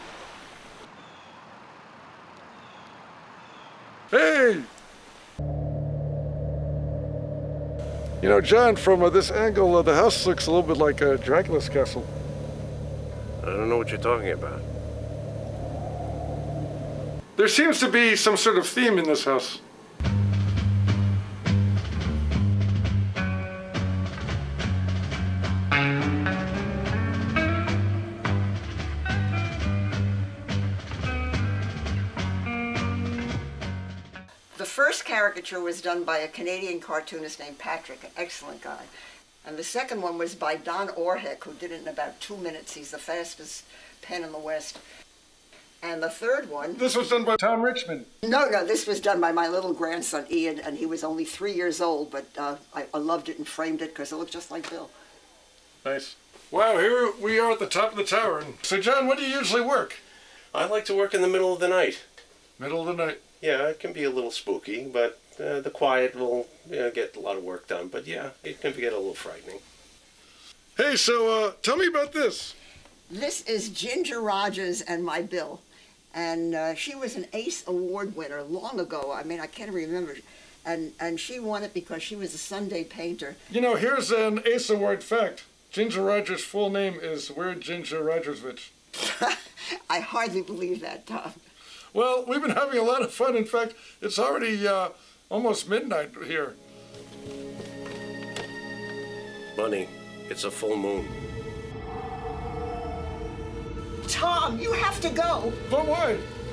Hey! You know, John, from this angle, the house looks a little bit like Dracula's castle. I don't know what you're talking about. There seems to be some sort of theme in this house. The first caricature was done by a Canadian cartoonist named Patrick, an excellent guy. And the second one was by Don Orheck, who did it in about 2 minutes. He's the fastest pen in the West. And the third one... This was done by Tom Richmond. No, this was done by my little grandson, Ian, and he was only 3 years old, but I loved it and framed it because it looked just like Bill. Nice. Wow, here we are at the top of the tower. So, John, when do you usually work? I like to work in the middle of the night. Middle of the night? Yeah, it can be a little spooky, but the quiet will get a lot of work done. But yeah, it can get a little frightening. Hey, so tell me about this. This is Ginger Rogers and my Bill. And she was an ACE Award winner long ago. I mean, I can't remember. And she won it because she was a Sunday painter. You know, here's an ACE Award fact. Ginger Rogers' full name is Weird Ginger Rogersvich. I hardly believe that, Tom. Well, we've been having a lot of fun. In fact, it's already almost midnight here. Bunny, it's a full moon. Tom, you have to go. But why?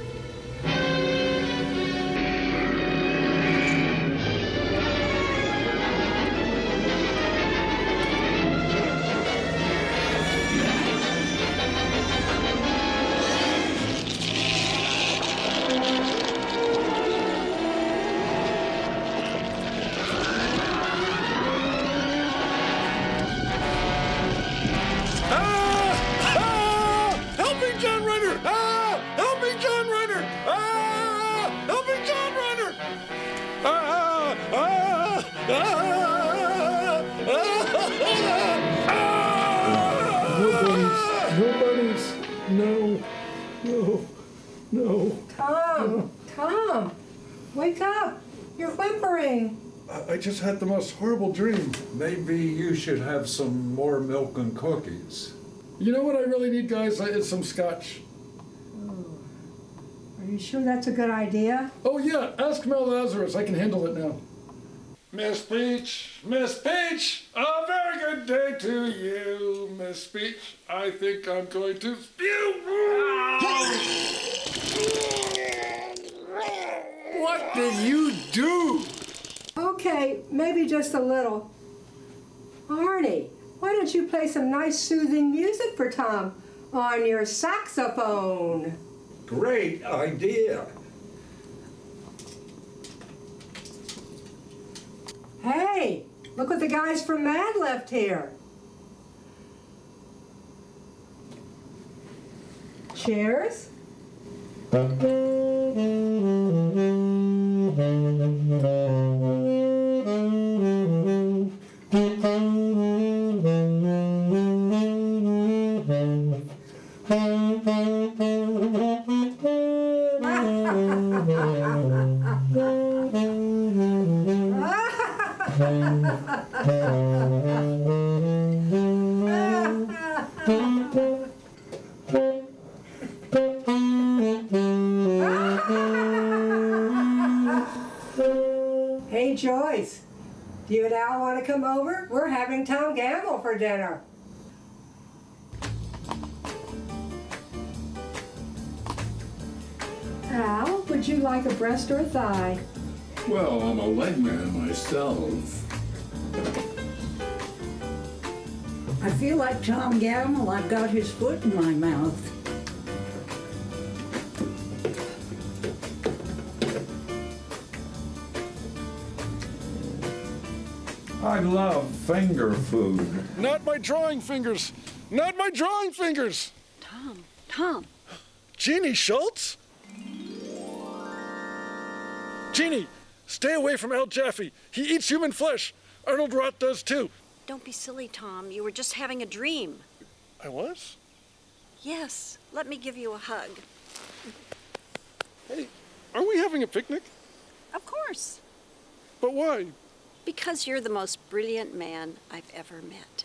No. Tom, wake up. You're whimpering. I just had the most horrible dream. Maybe you should have some more milk and cookies. You know what I really need, guys? Is some scotch. Oh. Are you sure that's a good idea? Oh, yeah. Ask Mel Lazarus. I can handle it now. Miss Peach, Miss Peach, a very good day to you, Miss Peach. I think I'm going to spew. What did you do? Okay, maybe just a little. Arnie, why don't you play some nice soothing music for Tom on your saxophone? Great idea. Hey, look what the guys from Mad left here. Cheers. Do you and Al want to come over? We're having Tom Gammill for dinner. Al, would you like a breast or a thigh? Well, I'm a leg man myself. I feel like Tom Gammill. I've got his foot in my mouth. I love finger food. Not my drawing fingers. Not my drawing fingers. Tom. Jeannie Schultz? Jeannie, stay away from Al Jaffe. He eats human flesh. Arnold Roth does too. Don't be silly, Tom. You were just having a dream. I was? Yes. Let me give you a hug. Hey, aren't we having a picnic? Of course. But why? Because you're the most brilliant man I've ever met.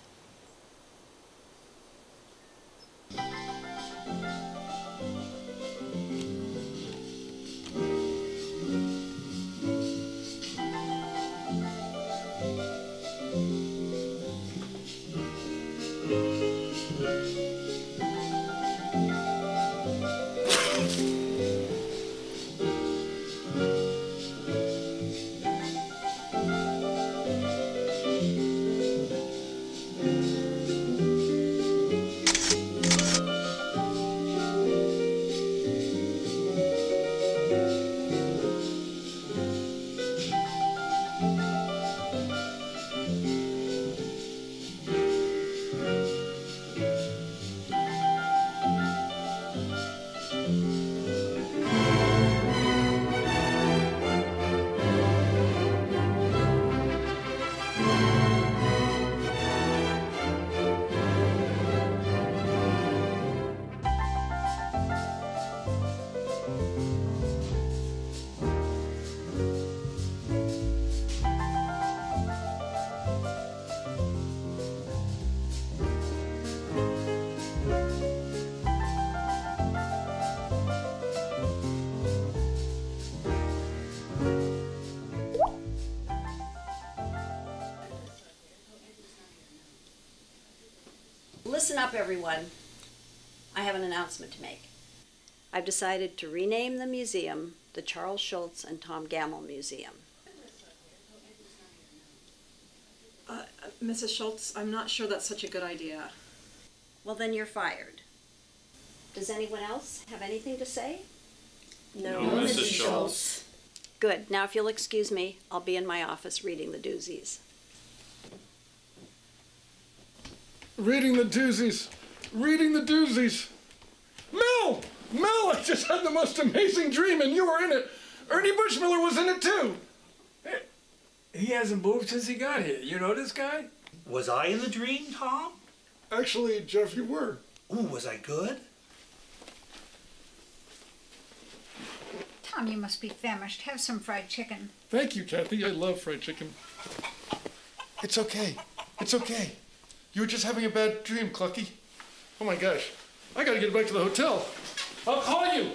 Listen up, everyone. I have an announcement to make. I've decided to rename the museum the Charles Schultz and Tom Gammill Museum. Mrs. Schultz, I'm not sure that's such a good idea. Well, then you're fired. Does anyone else have anything to say? No, Mrs. Schultz. Good. Now, if you'll excuse me, I'll be in my office reading the Doozies. Reading the Doozies. Reading the Doozies. Mel! Mel, I just had the most amazing dream and you were in it. Ernie Bushmiller was in it too. He hasn't moved since he got here. You know this guy? Was I in the dream, Tom? Actually, Jeff, you were. Ooh, was I good? Tom, you must be famished. Have some fried chicken. Thank you, Kathy. I love fried chicken. It's okay. It's okay. You were just having a bad dream, Clucky. Oh my gosh. I gotta get back to the hotel. I'll call you.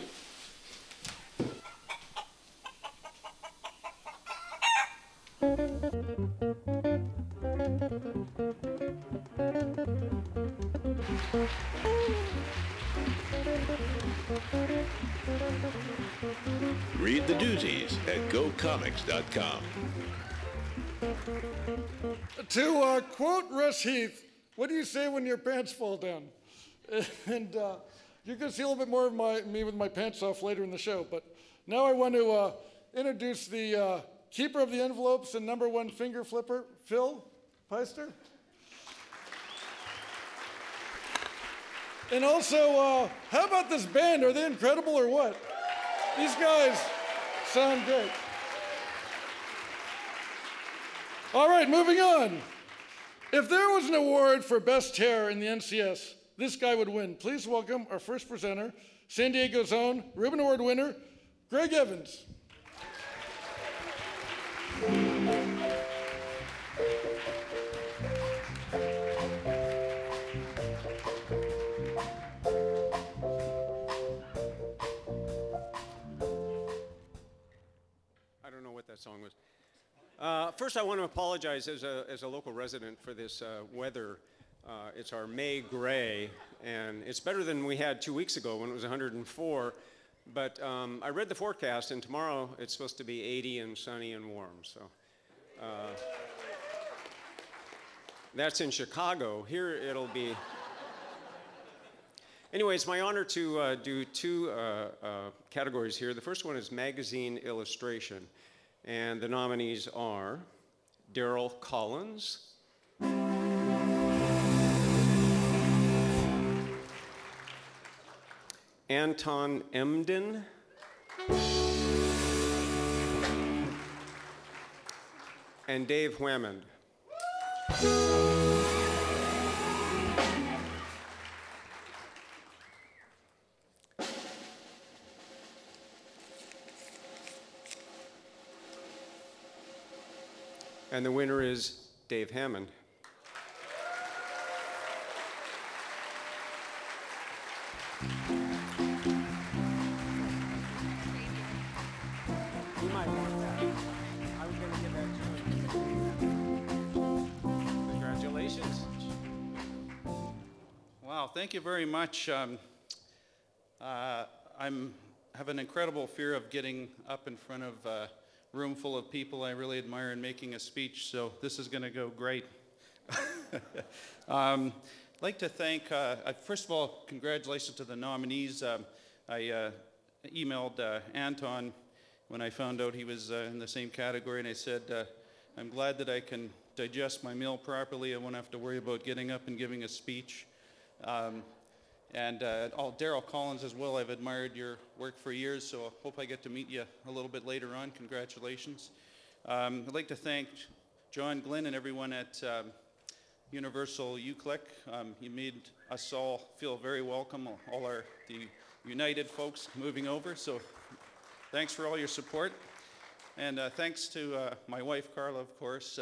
Read the Doozies at GoComics.com. To quote Russ Heath, what do you say when your pants fall down? And you're going to see a little bit more of me with my pants off later in the show. But now I want to introduce the keeper of the envelopes and #1 finger flipper, Phil Peister. And also, how about this band? Are they incredible or what? These guys sound great. All right, moving on. If there was an award for best hair in the NCS, this guy would win. Please welcome our first presenter, San Diego's own Reuben Award winner, Greg Evans. I don't know what that song was. First, I want to apologize as a local resident for this weather. It's our May gray, and it's better than we had 2 weeks ago when it was 104. But I read the forecast, and tomorrow it's supposed to be 80 and sunny and warm. So that's in Chicago. Here it'll be. Anyway, it's my honor to do two categories here. The first one is magazine illustration, and the nominees are Daryl Collins, Anton Emden, and Dave Whammond. And the winner is Dave Hammond. You might want that. I was going to give that to him. Congratulations. Wow, thank you very much. I have an incredible fear of getting up in front of a room full of people I really admire and making a speech, so this is going to go great. I'd like to thank, first of all, congratulations to the nominees. I emailed Anton when I found out he was in the same category, and I said, I'm glad that I can digest my meal properly. I won't have to worry about getting up and giving a speech. And Daryl Collins as well, I've admired your work for years, so I hope I get to meet you a little bit later on. Congratulations. I'd like to thank John Glynn and everyone at Universal UCLIC. You made us all feel very welcome, all the United folks moving over, so thanks for all your support. And thanks to my wife, Carla, of course.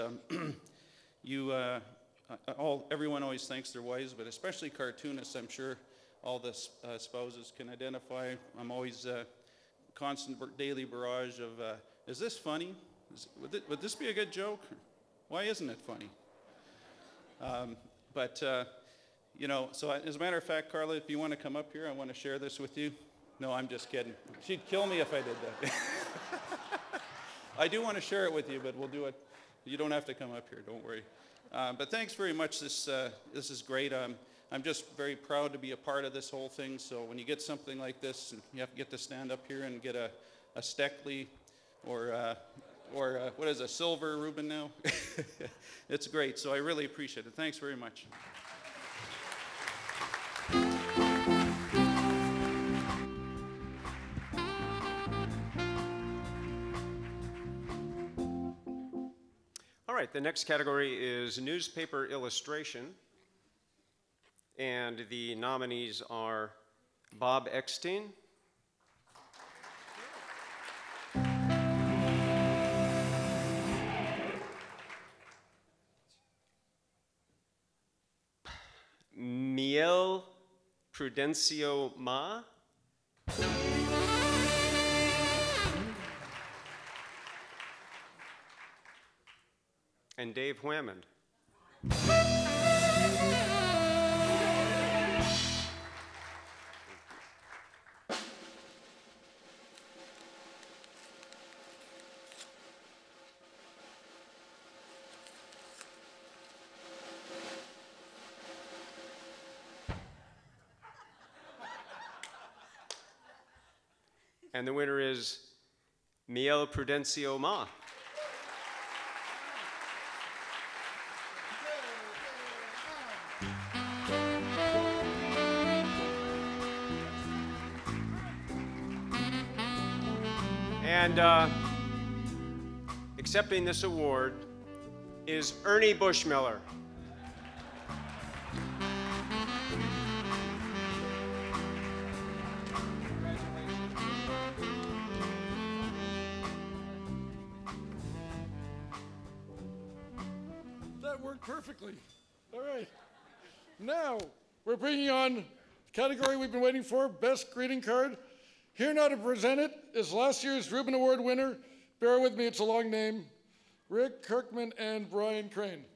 Everyone always thanks their wives, but especially cartoonists, I'm sure all the spouses can identify. I'm always constant daily barrage of, is this funny? Would this be a good joke? Why isn't it funny? You know, so as a matter of fact, Carla, if you want to come up here, I want to share this with you. No, I'm just kidding. She'd kill me if I did that. I do want to share it with you, but we'll do it. You don't have to come up here, don't worry. But thanks very much. This is great. I'm just very proud to be a part of this whole thing. So when you get something like this, you have to get to stand up here and get a Steckley or what is a silver Reuben now? It's great. So I really appreciate it. Thanks very much. All right, the next category is newspaper illustration. And the nominees are Bob Eckstein, Miel Prudencio Ma, and Dave Whammond. And the winner is Miel Prudencio Ma. And accepting this award is Ernie Bushmiller. That worked perfectly. All right. Now, we're bringing on the category we've been waiting for, Best Greeting Card. Here now to present it is last year's Reuben Award winner. Bear with me, it's a long name. Rick Kirkman and Brian Crane.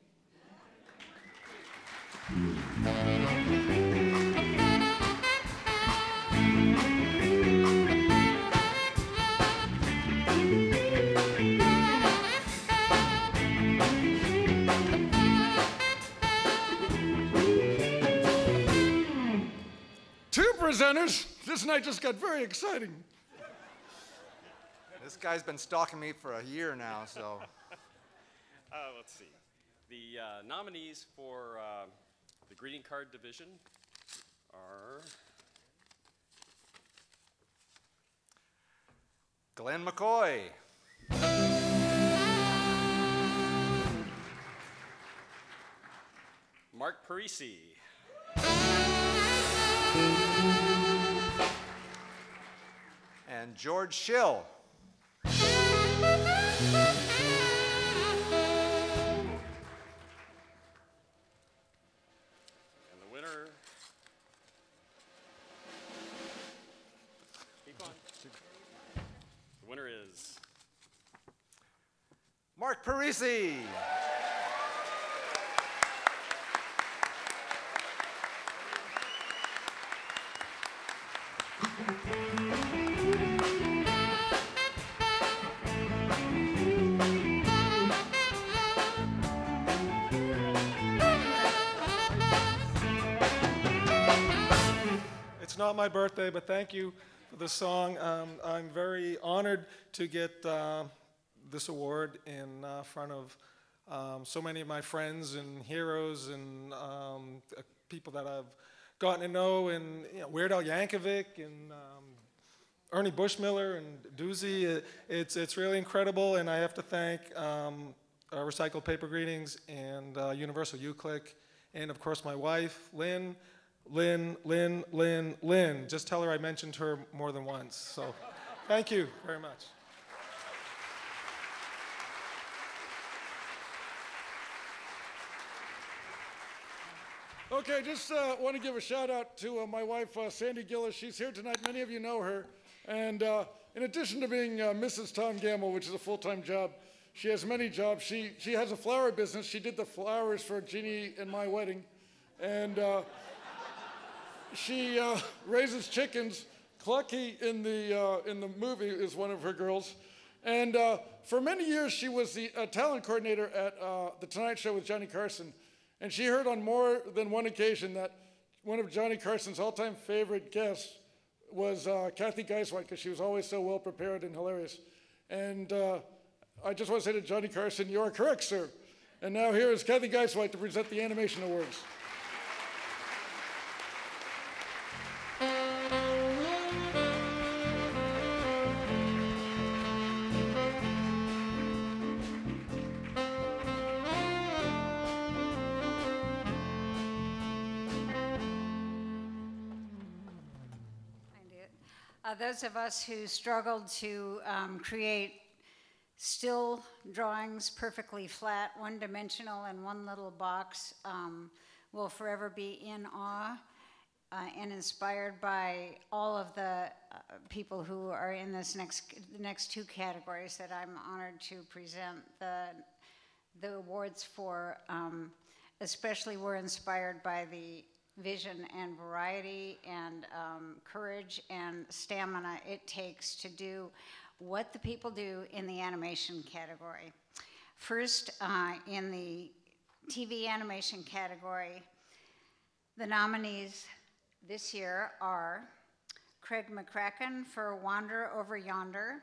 Two presenters. This night just got very exciting. This guy's been stalking me for a year now, so. Let's see. The nominees for the greeting card division are Glenn McCoy. Mark Parisi. And George Schill. And the winner. Keep on. The winner is Mark Parisi. It's not my birthday, but thank you for the song. I'm very honored to get this award in front of so many of my friends and heroes and people that I've gotten to know, and Weird Al Yankovic and Ernie Bushmiller and Doozies. It's really incredible, and I have to thank Recycled Paper Greetings and Universal U-Click, and of course my wife, Lynn. Just tell her I mentioned her more than once. So thank you very much. Okay, just want to give a shout out to my wife, Sandy Gillis. She's here tonight. Many of you know her. And in addition to being Mrs. Tom Gammill, which is a full-time job, she has many jobs. She has a flower business. She did the flowers for Jeannie and my wedding. And she raises chickens. Clucky in the movie is one of her girls. And for many years, she was the talent coordinator at The Tonight Show with Johnny Carson. And she heard on more than one occasion that one of Johnny Carson's all-time favorite guests was Kathy Geiswhite, because she was always so well prepared and hilarious. And I just want to say to Johnny Carson, you are correct, sir. And now here is Kathy Geiswhite to present the Animation Awards. Those of us who struggled to create still drawings perfectly flat, one-dimensional, in one little box will forever be in awe and inspired by all of the people who are in this next two categories that I'm honored to present the awards for. Especially we're inspired by the vision and variety and courage and stamina it takes to do what the people do in the animation category. First, in the TV animation category, the nominees this year are Craig McCracken for Wander Over Yonder,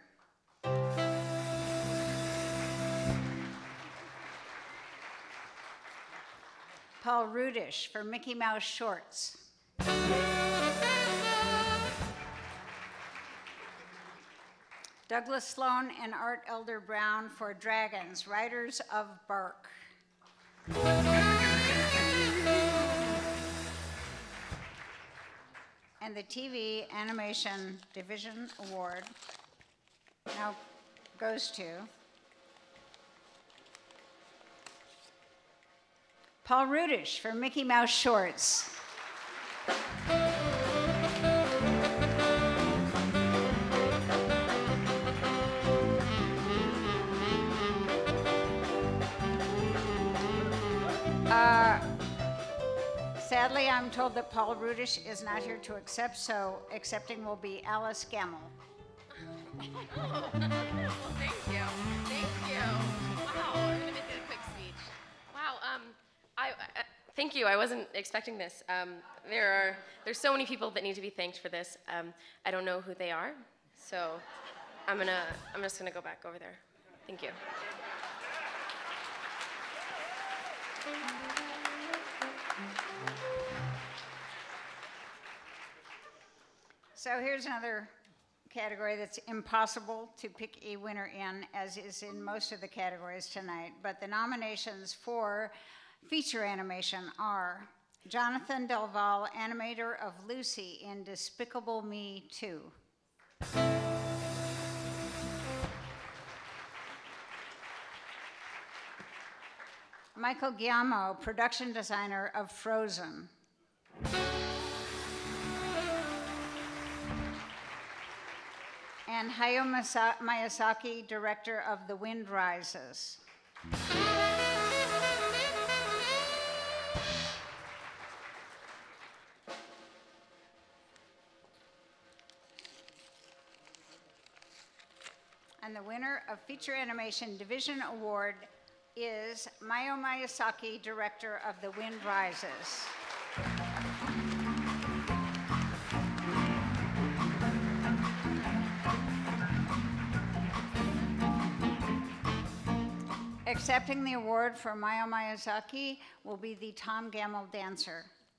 Paul Rudish for Mickey Mouse Shorts. Douglas Sloan and Art Elder Brown for Dragons, Riders of Bark. And the TV Animation Division Award now goes to Paul Rudish for Mickey Mouse Shorts. Sadly, I'm told that Paul Rudish is not here to accept, so accepting will be Alice Gammill. Thank you. Thank you. Wow, I'm going to make it a quick speech. Wow, thank you. I wasn't expecting this. There's so many people that need to be thanked for this. I don't know who they are, so I'm just gonna go back over there. Thank you. So here's another category that's impossible to pick a winner in, as is in most of the categories tonight. But the nominations for feature animation are Jonathan Del Valle, animator of Lucy in Despicable Me 2. Michael Giammo, production designer of Frozen. And Hayao Miyazaki, director of The Wind Rises. And the winner of Feature Animation Division Award is Hayao Miyazaki, director of The Wind Rises. Accepting the award for Hayao Miyazaki will be the Tom Gammill dancer.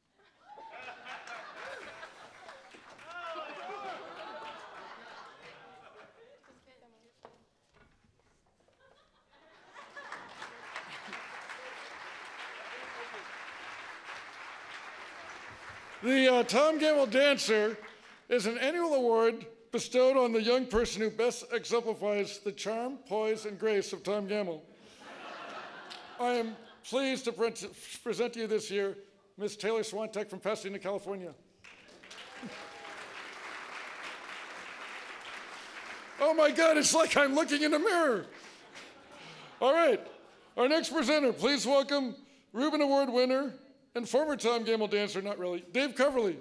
The Tom Gammill Dancer is an annual award bestowed on the young person who best exemplifies the charm, poise, and grace of Tom Gammill. I am pleased to present to you this year Miss Taylor Swantek from Pasadena, California. Oh my God, it's like I'm looking in a mirror. All right, our next presenter, please welcome Reuben Award winner and former Tom Gammill dancer, not really, Dave Coverly.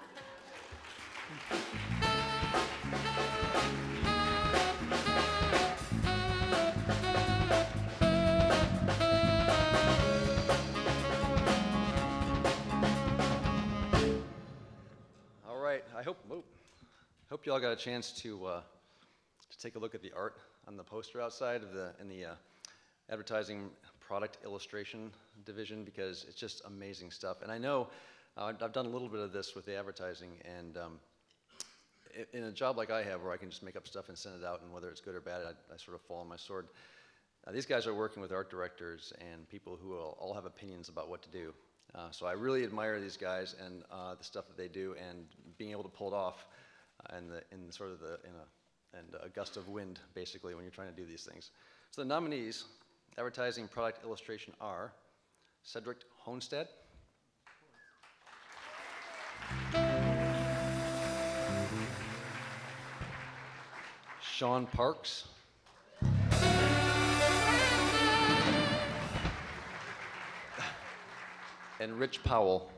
All right, I hope you all got a chance to take a look at the art on the poster outside of in the advertising product illustration division, because it's just amazing stuff. And I know I've done a little bit of this with the advertising, and in a job like I have, where I can just make up stuff and send it out, and whether it's good or bad, I sort of fall on my sword. These guys are working with art directors and people who all have opinions about what to do. So I really admire these guys and the stuff that they do, and being able to pull it off in a gust of wind, basically, when you're trying to do these things. So the nominees, advertising product illustration, are Cedric Honestad, Sean Parks, and Rich Powell.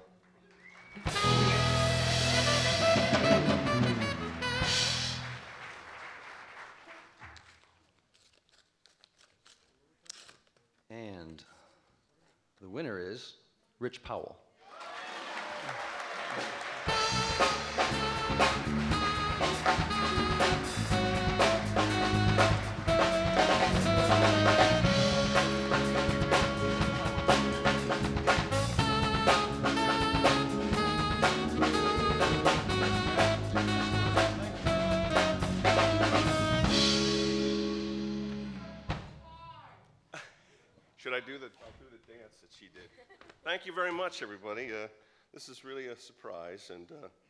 And the winner is Rich Powell. I'll do the dance that she did. Thank you very much, everybody. This is really a surprise, and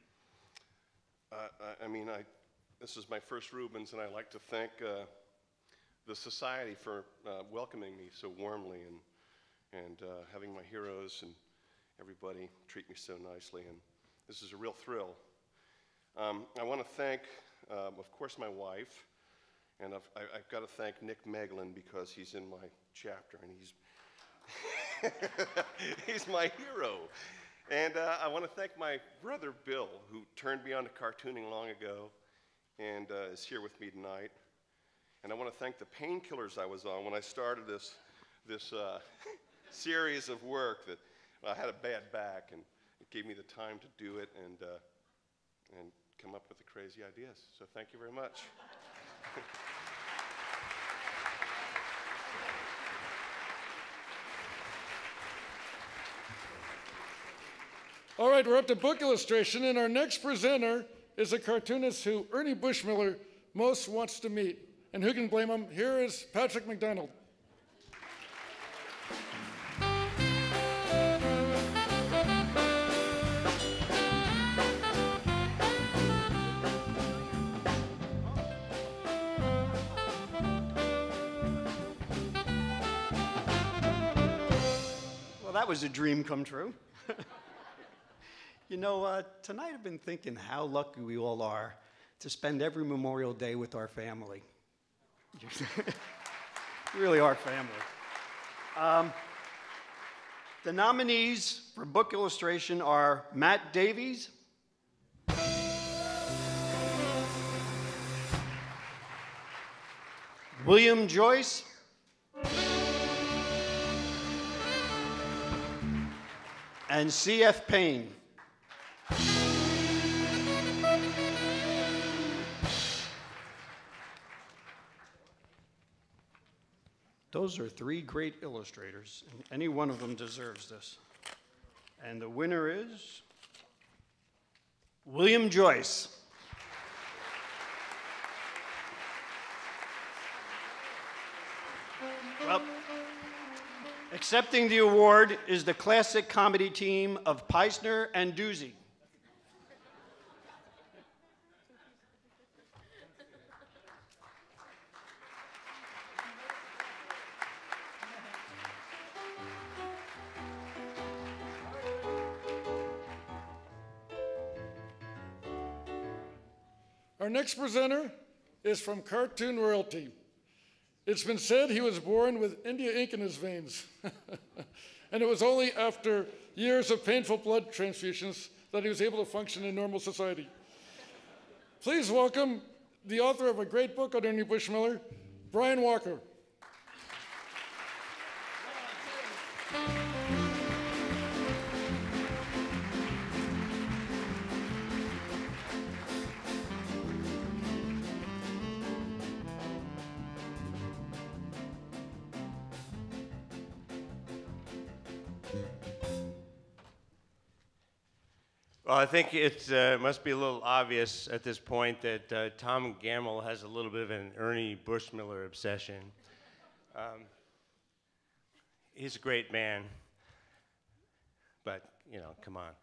this is my first Reubens, and I'd like to thank the Society for welcoming me so warmly and having my heroes and everybody treat me so nicely, and this is a real thrill. I want to thank, of course, my wife, and I've got to thank Nick Meglin, because he's in my chapter, and he's He's my hero. And I want to thank my brother Bill, who turned me on to cartooning long ago and is here with me tonight. And I want to thank the painkillers I was on when I started this series of work. That I had a bad back, and it gave me the time to do it and come up with the crazy ideas. So thank you very much. All right, we're up to book illustration, and our next presenter is a cartoonist who Ernie Bushmiller most wants to meet. And who can blame him? Here is Patrick McDonald. Well, that was a dream come true. You know, tonight I've been thinking how lucky we all are to spend every Memorial Day with our family. We really are family. The nominees for book illustration are Matt Davies, William Joyce, and C.F. Payne. Those are three great illustrators, and any one of them deserves this. And the winner is William Joyce. Well, accepting the award is the classic comedy team of Peisner and Doozies. Our next presenter is from cartoon royalty. It's been said he was born with India ink in his veins. And it was only after years of painful blood transfusions that he was able to function in normal society. Please welcome the author of a great book on Ernie Bushmiller, Brian Walker. Well, I think it must be a little obvious at this point that Tom Gammill has a little bit of an Ernie Bushmiller obsession. He's a great man, but, you know, come on.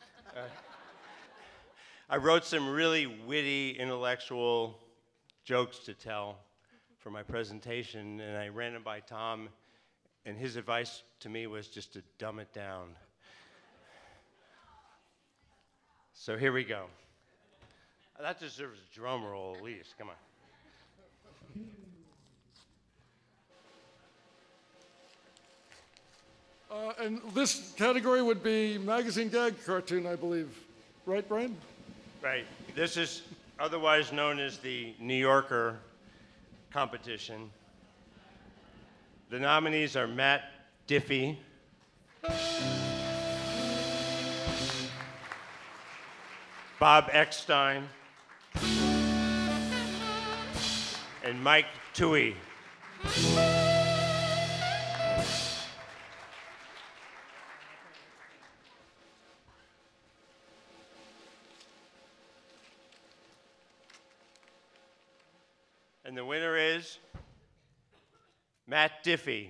I wrote some really witty, intellectual jokes to tell for my presentation, and I ran them by Tom, and his advice to me was just to dumb it down. So here we go. That deserves a drum roll at least. Come on. And this category would be magazine gag cartoon, I believe. Right, Brian? Right. This is otherwise known as the New Yorker competition. The nominees are Matt Diffie, Bob Eckstein, and Mike Toohey. And the winner is Matt Diffie.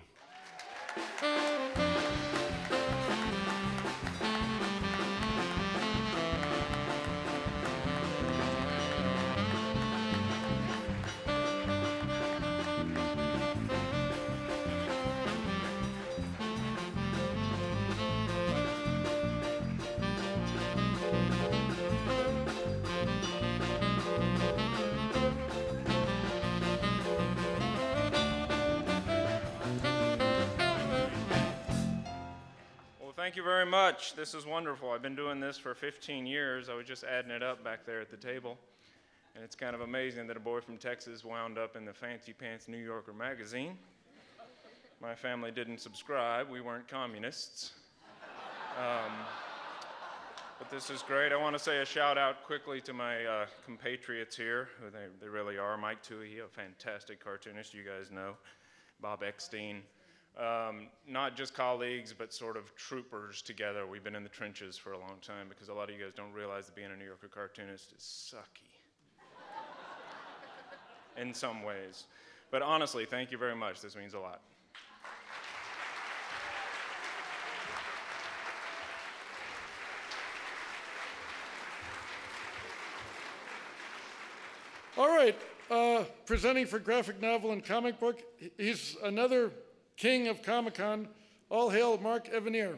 Thank you very much. This is wonderful. I've been doing this for 15 years. I was just adding it up back there at the table. And it's kind of amazing that a boy from Texas wound up in the Fancy Pants New Yorker magazine. My family didn't subscribe. We weren't communists. But this is great. I want to say a shout out quickly to my compatriots here, who they really are. Mike Toohey, a fantastic cartoonist, you guys know. Bob Eckstein. Not just colleagues, but sort of troopers together. We've been in the trenches for a long time because a lot of you guys don't realize that being a New Yorker cartoonist is sucky. In some ways. But honestly, thank you very much. This means a lot. All right, presenting for graphic novel and comic book, he's another king of Comic-Con. All hail Mark Evanier.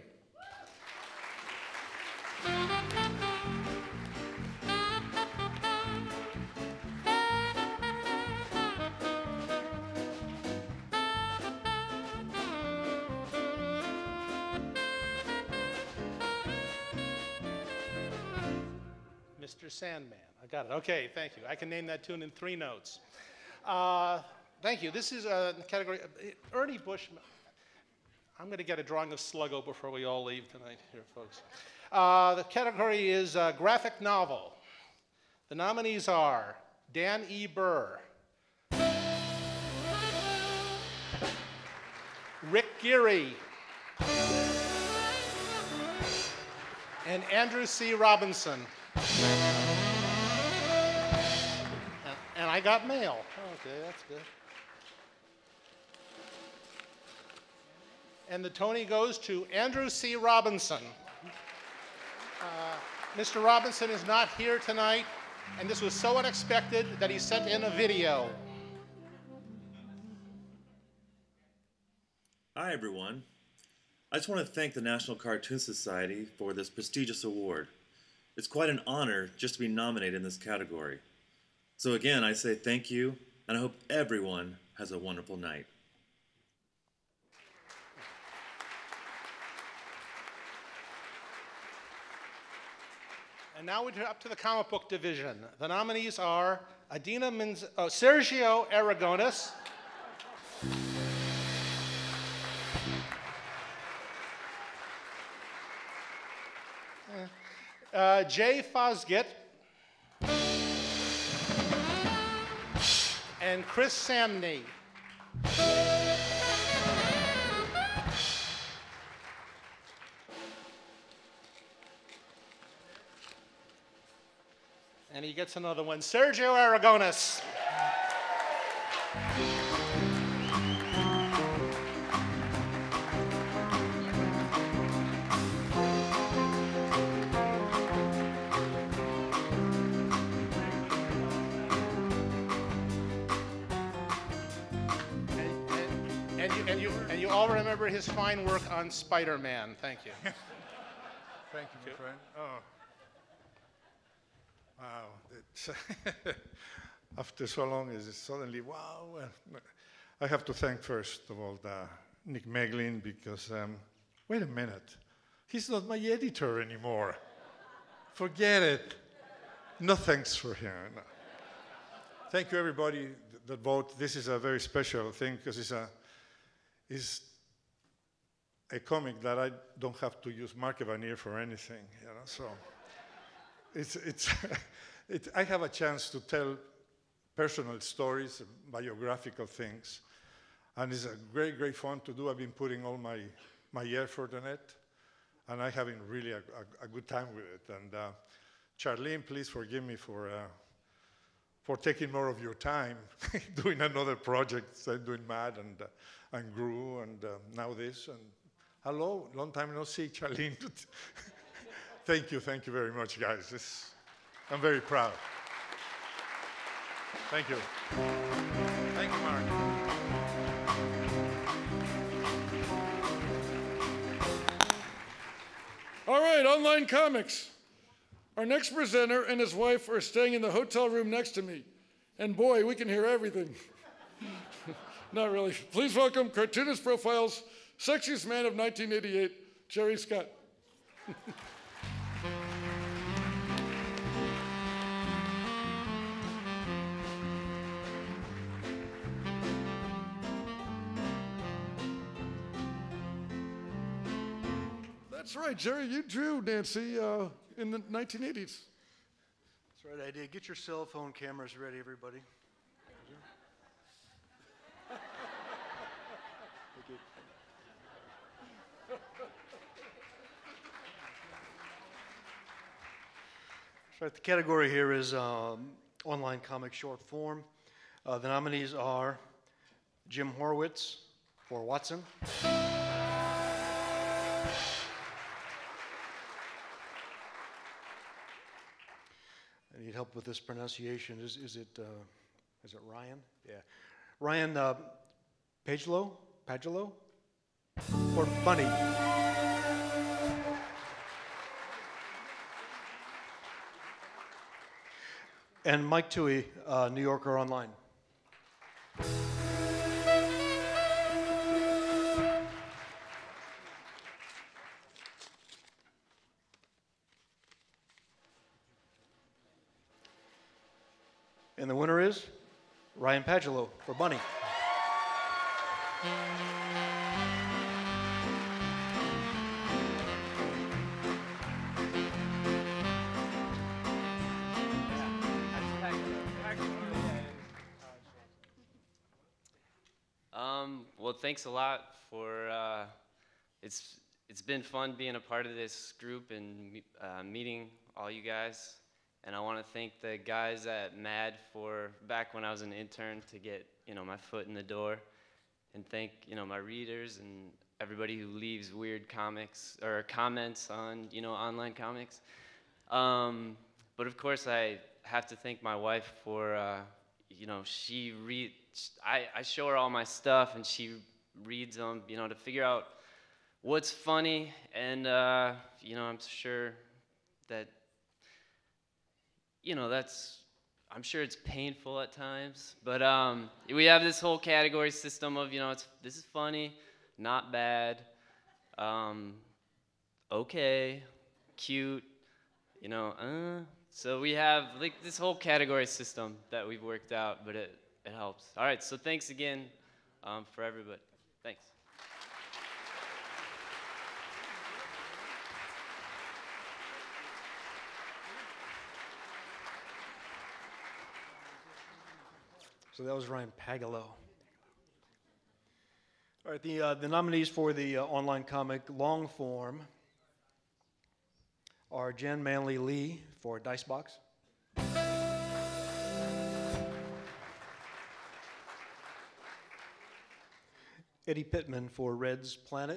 Mr. Sandman. I got it. Okay, thank you. I can name that tune in 3 notes. Thank you. This is a category. Ernie Bush. I'm going to get a drawing of Sluggo before we all leave tonight here, folks. The category is graphic novel. The nominees are Dan E. Burr, Rick Geary, and Andrew C. Robinson. And I got mail. Okay, that's good. And the Tony goes to Andrew C. Robinson. Mr. Robinson is not here tonight, and this was so unexpected that he sent in a video. Hi, everyone. I just want to thank the National Cartoonists Society for this prestigious award. It's quite an honor just to be nominated in this category. So again, I say thank you, and I hope everyone has a wonderful night. And now we're up to the comic book division. The nominees are Sergio Aragonis, Jay Fosgit, and Chris Samney. And he gets another one, Sergio Aragonis. And you all remember his fine work on Spider-Man. Thank you. Thank you, my friend. Oh. Wow. After so long, it's suddenly, wow. I have to thank, first of all, Nick Meglin, because, wait a minute. He's not my editor anymore. Forget it. No thanks for him. No. Thank you, everybody that voted. This is a very special thing, because it's a comic that I don't have to use Mark Evanier for anything, you know, so. I have a chance to tell personal stories, biographical things, and it's a great, great fun to do. I've been putting all my effort in it, and I'm having really a good time with it. And Charlene, please forgive me for taking more of your time, doing another project. I'm doing Mad and Gru, and now this. And hello, long time no see, Charlene. Thank you very much, guys. I'm very proud. Thank you. Thank you, Mark. All right, online comics. Our next presenter and his wife are staying in the hotel room next to me. And boy, we can hear everything. Not really. Please welcome Cartoonist Profile's Sexiest Man of 1988, Jerry Scott. That's right, Jerry. You drew Nancy in the 1980s. That's right, I did. Get your cell phone cameras ready, everybody. Thank you. That's right, the category here is online comic short form. The nominees are Jim Horowitz for Watson. I need help with this pronunciation. Is it Ryan? Yeah. Ryan Pagelo for Bunny. And Mike Toohey, New Yorker Online. And the winner is Ryan Pagelo for Bunny. Well, thanks a lot for, it's been fun being a part of this group and meeting all you guys. And I want to thank the guys at MAD for back when I was an intern to get, my foot in the door. And thank, my readers and everybody who leaves weird comics or comments on, online comics. But of course I have to thank my wife for, I show her all my stuff and she reads them, to figure out what's funny. And, I'm sure that, I'm sure it's painful at times, but we have this whole category system of, this is funny, not bad, okay, cute, so we have like this whole category system that we've worked out, but it helps. All right, so thanks again for everybody. Thanks. So that was Ryan Pagelo. All right, the nominees for the online comic long form are Jen Manley Lee for Dicebox. Eddie Pittman for Red's Planet.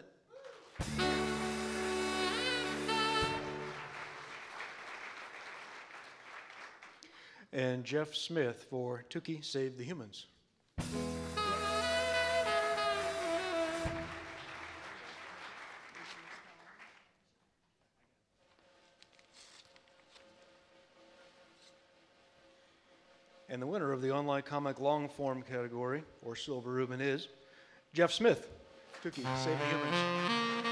And Jeff Smith for Tukey Save the Humans. And the winner of the online comic long form category, or Silver Reuben, is Jeff Smith, Tukey Save the Humans.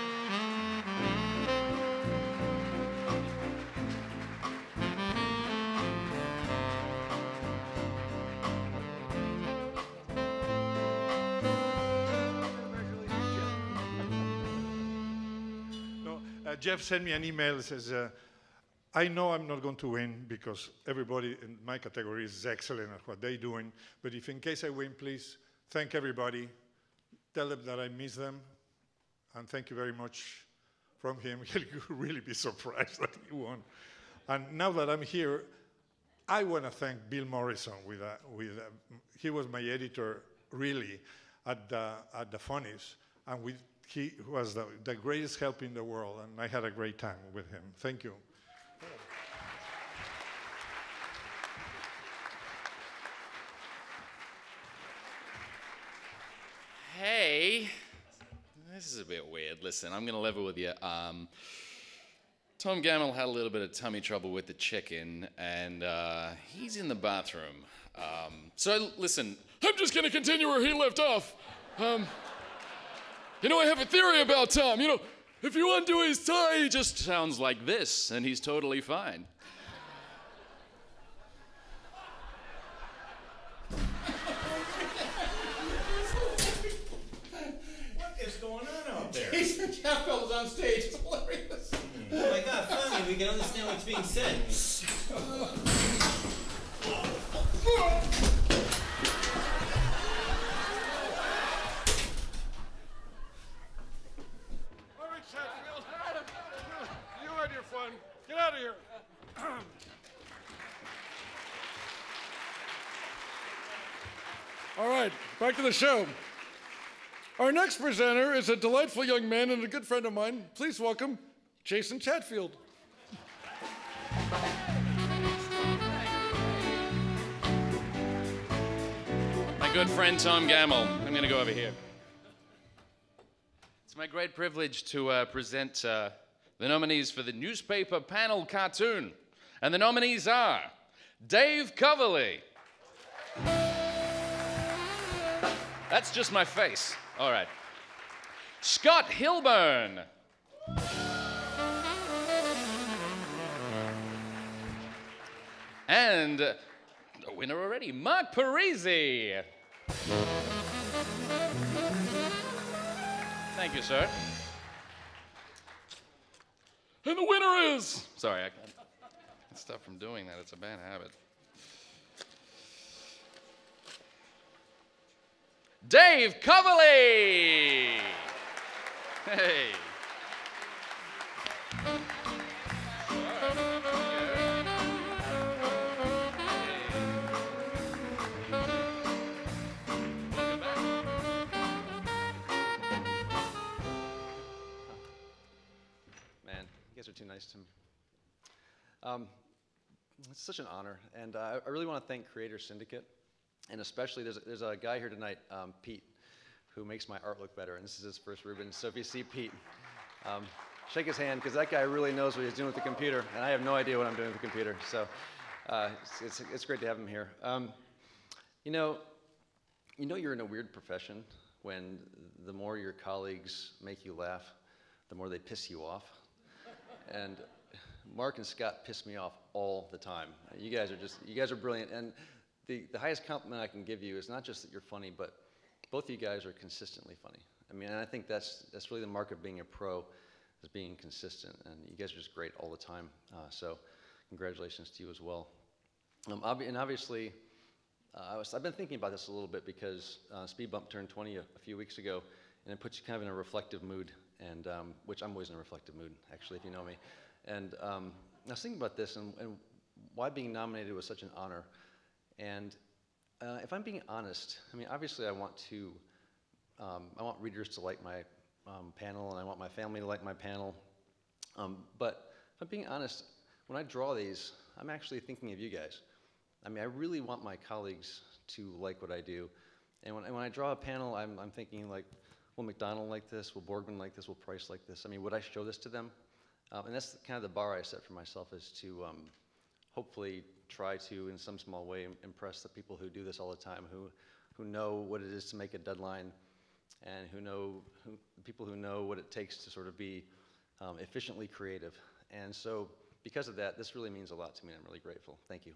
Jeff sent me an email that says, I know I'm not going to win because everybody in my category is excellent at what they're doing, but if in case I win, please thank everybody, tell them that I miss them, and thank you very much from him. He'll really be surprised that he won. And now that I'm here, I want to thank Bill Morrison. He was my editor, really, at the Funnies, and he was the greatest help in the world, and I had a great time with him. Thank you. Hey, this is a bit weird. Listen, I'm going to level with you. Tom Gammill had a little bit of tummy trouble with the chicken, and he's in the bathroom. So listen, I'm just going to continue where he left off. I have a theory about Tom. If you undo his tie, he just sounds like this, and he's totally fine. What is going on out there? Jason Chappell is on stage. It's hilarious. Oh my God, finally we can understand what's being said. All right, Chatfield. You had your fun. Get out of here. All right, back to the show. Our next presenter is a delightful young man and a good friend of mine. Please welcome Jason Chatfield. My good friend Tom Gammill. I'm going to go over here. It's my great privilege to present the nominees for the newspaper panel cartoon. And the nominees are Dave Coverley. That's just my face. All right. Scott Hilburn. And a winner already, Mark Parisi. Thank you, sir. And the winner is... Sorry, I can't stop from doing that. It's a bad habit. Dave Coverley! Hey. Man, you guys are too nice to me. It's such an honor, and I really want to thank Creator Syndicate, and especially there's a guy here tonight, Pete, who makes my art look better, and this is his first Reuben. So if you see Pete, shake his hand, because that guy really knows what he's doing with the computer, and I have no idea what I'm doing with the computer. So it's great to have him here. You know you're in a weird profession when the more your colleagues make you laugh, the more they piss you off. And Mark and Scott piss me off all the time. You guys are brilliant. And the highest compliment I can give you is not just that you're funny, but both of you guys are consistently funny. I mean, and I think that's really the mark of being a pro, is being consistent. And you guys are just great all the time. So congratulations to you as well. And obviously, I've been thinking about this a little bit because Speed Bump turned 20 a few weeks ago, and it puts you kind of in a reflective mood, and which I'm always in a reflective mood, actually, if you know me. And I was thinking about this and why being nominated was such an honor. And if I'm being honest, I mean, obviously I want readers to like my panel, and I want my family to like my panel. But if I'm being honest, when I draw these, I'm actually thinking of you guys. I mean, I really want my colleagues to like what I do. And when I draw a panel, I'm thinking like, will McDonald like this? Will Borgman like this? Will Price like this? I mean, would I show this to them? And that's kind of the bar I set for myself, is to hopefully try to, in some small way, impress the people who do this all the time, who know what it is to make a deadline, and people who know what it takes to sort of be efficiently creative. And so, because of that, this really means a lot to me, and I'm really grateful. Thank you.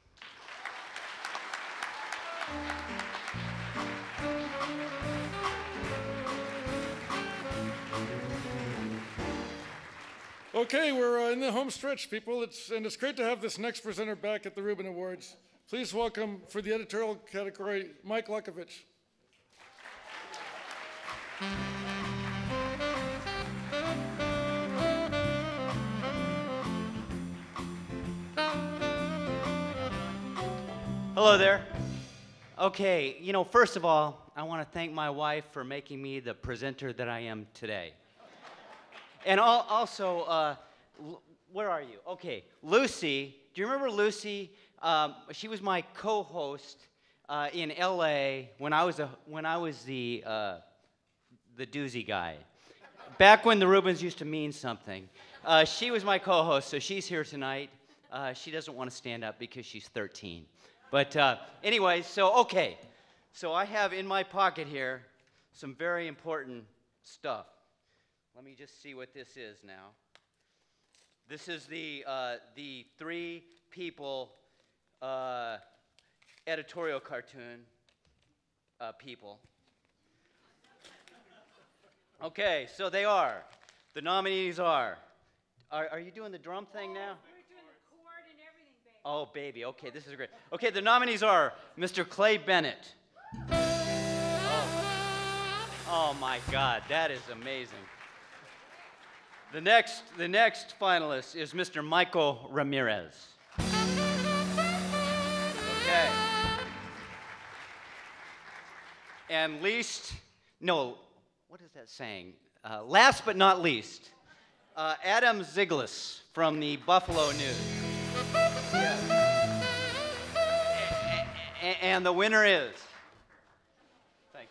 Okay, we're in the home stretch, people. It's great to have this next presenter back at the Reuben Awards. Please welcome, for the editorial category, Mike Lukovich. Hello there. Okay, first of all, I want to thank my wife for making me the presenter that I am today. And also, where are you? Okay, Lucy. Do you remember Lucy? She was my co-host in L.A. when I was the Doozie guy. Back when the Reubens used to mean something. She was my co-host, so she's here tonight. She doesn't want to stand up because she's 13. But anyway, so I have in my pocket here some very important stuff. Let me just see what this is now. This is the 3 people editorial cartoon people. Okay, so they are. The nominees are you doing the drum thing now? We're doing the chord and everything, baby. Oh, baby. Okay, this is great. Okay, the nominees are Mr. Clay Bennett. Oh my God, that is amazing. The next finalist is Mr. Michael Ramirez. Okay. And what is that saying? Last but not least, Adam Ziglis from the Buffalo News. Yeah. And the winner is. Thank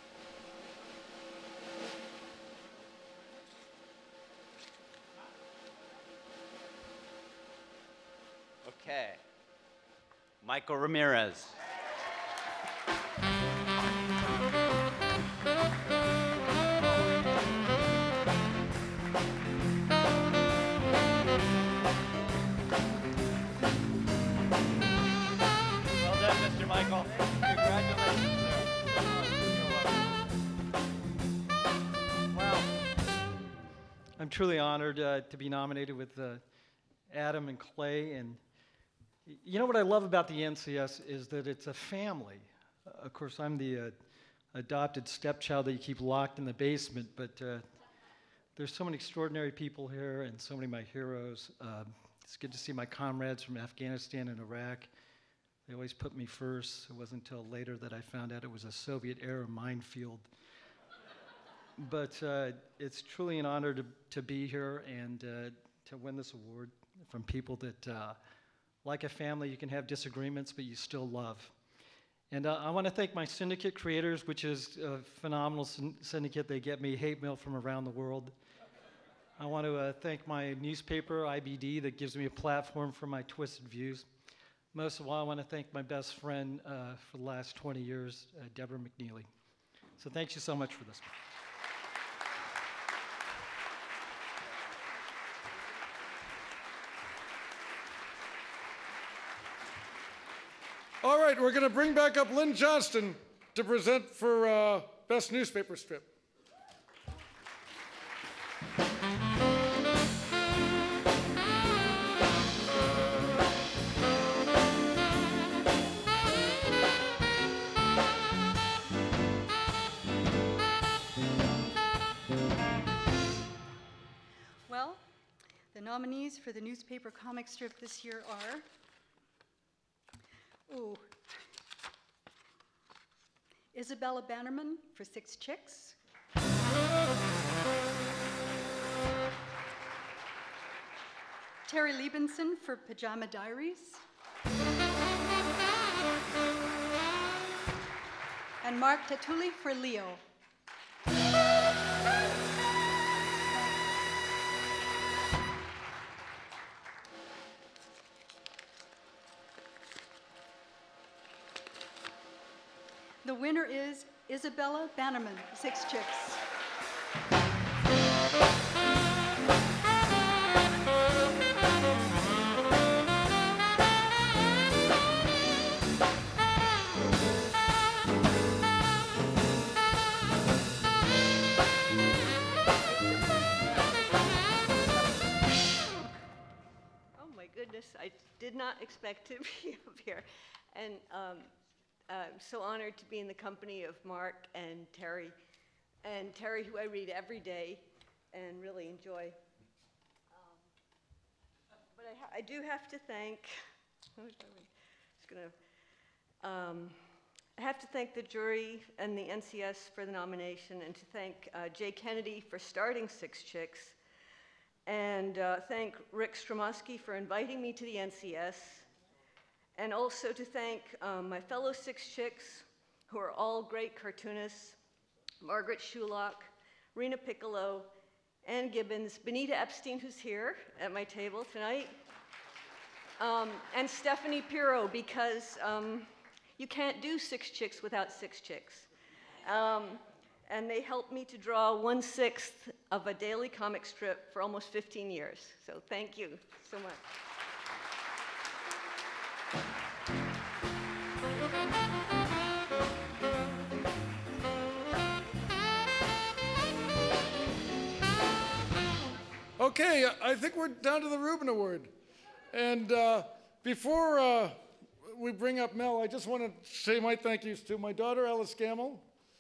you. Okay. Michael Ramirez. Michael. Congratulations, sir. Wow. I'm truly honored to be nominated with Adam and Clay. And you know what I love about the NCS is that it's a family. Of course, I'm the adopted stepchild that you keep locked in the basement, but there's so many extraordinary people here and so many of my heroes. It's good to see my comrades from Afghanistan and Iraq. They always put me first. It wasn't until later that I found out it was a Soviet-era minefield. But it's truly an honor to be here and to win this award from people that, like a family, you can have disagreements, but you still love. And I want to thank my syndicate creators, which is a phenomenal syndicate. They get me hate mail from around the world. I want to thank my newspaper, IBD, that gives me a platform for my twisted views. Most of all, I want to thank my best friend for the last 20 years, Deborah McNeely. So thank you so much for this. All right, we're going to bring back up Lynn Johnston to present for Best Newspaper Strip. The nominees for the newspaper comic strip this year are, Isabella Bannerman for 6 Chicks, Terry Liebenson for Pajama Diaries, and Mark Tatuli for Leo. The winner is Isabella Bannerman, 6 Chicks. Oh my goodness, I did not expect to be up here. And I'm so honored to be in the company of Mark and Terry, who I read every day and really enjoy. But I do have to thank, I have to thank the jury and the NCS for the nomination, and to thank Jay Kennedy for starting 6 Chicks, and thank Rick Stromoski for inviting me to the NCS. And also to thank my fellow 6 Chicks, who are all great cartoonists, Margaret Shulock, Rena Piccolo, Ann Gibbons, Benita Epstein, who's here at my table tonight, and Stephanie Pirro, because you can't do 6 Chicks without 6 Chicks. and they helped me to draw 1/6 of a daily comic strip for almost 15 years. So thank you so much. Okay, I think we're down to the Reuben Award. And before we bring up Mel, I just want to say my thank yous to my daughter, Alice Gammill,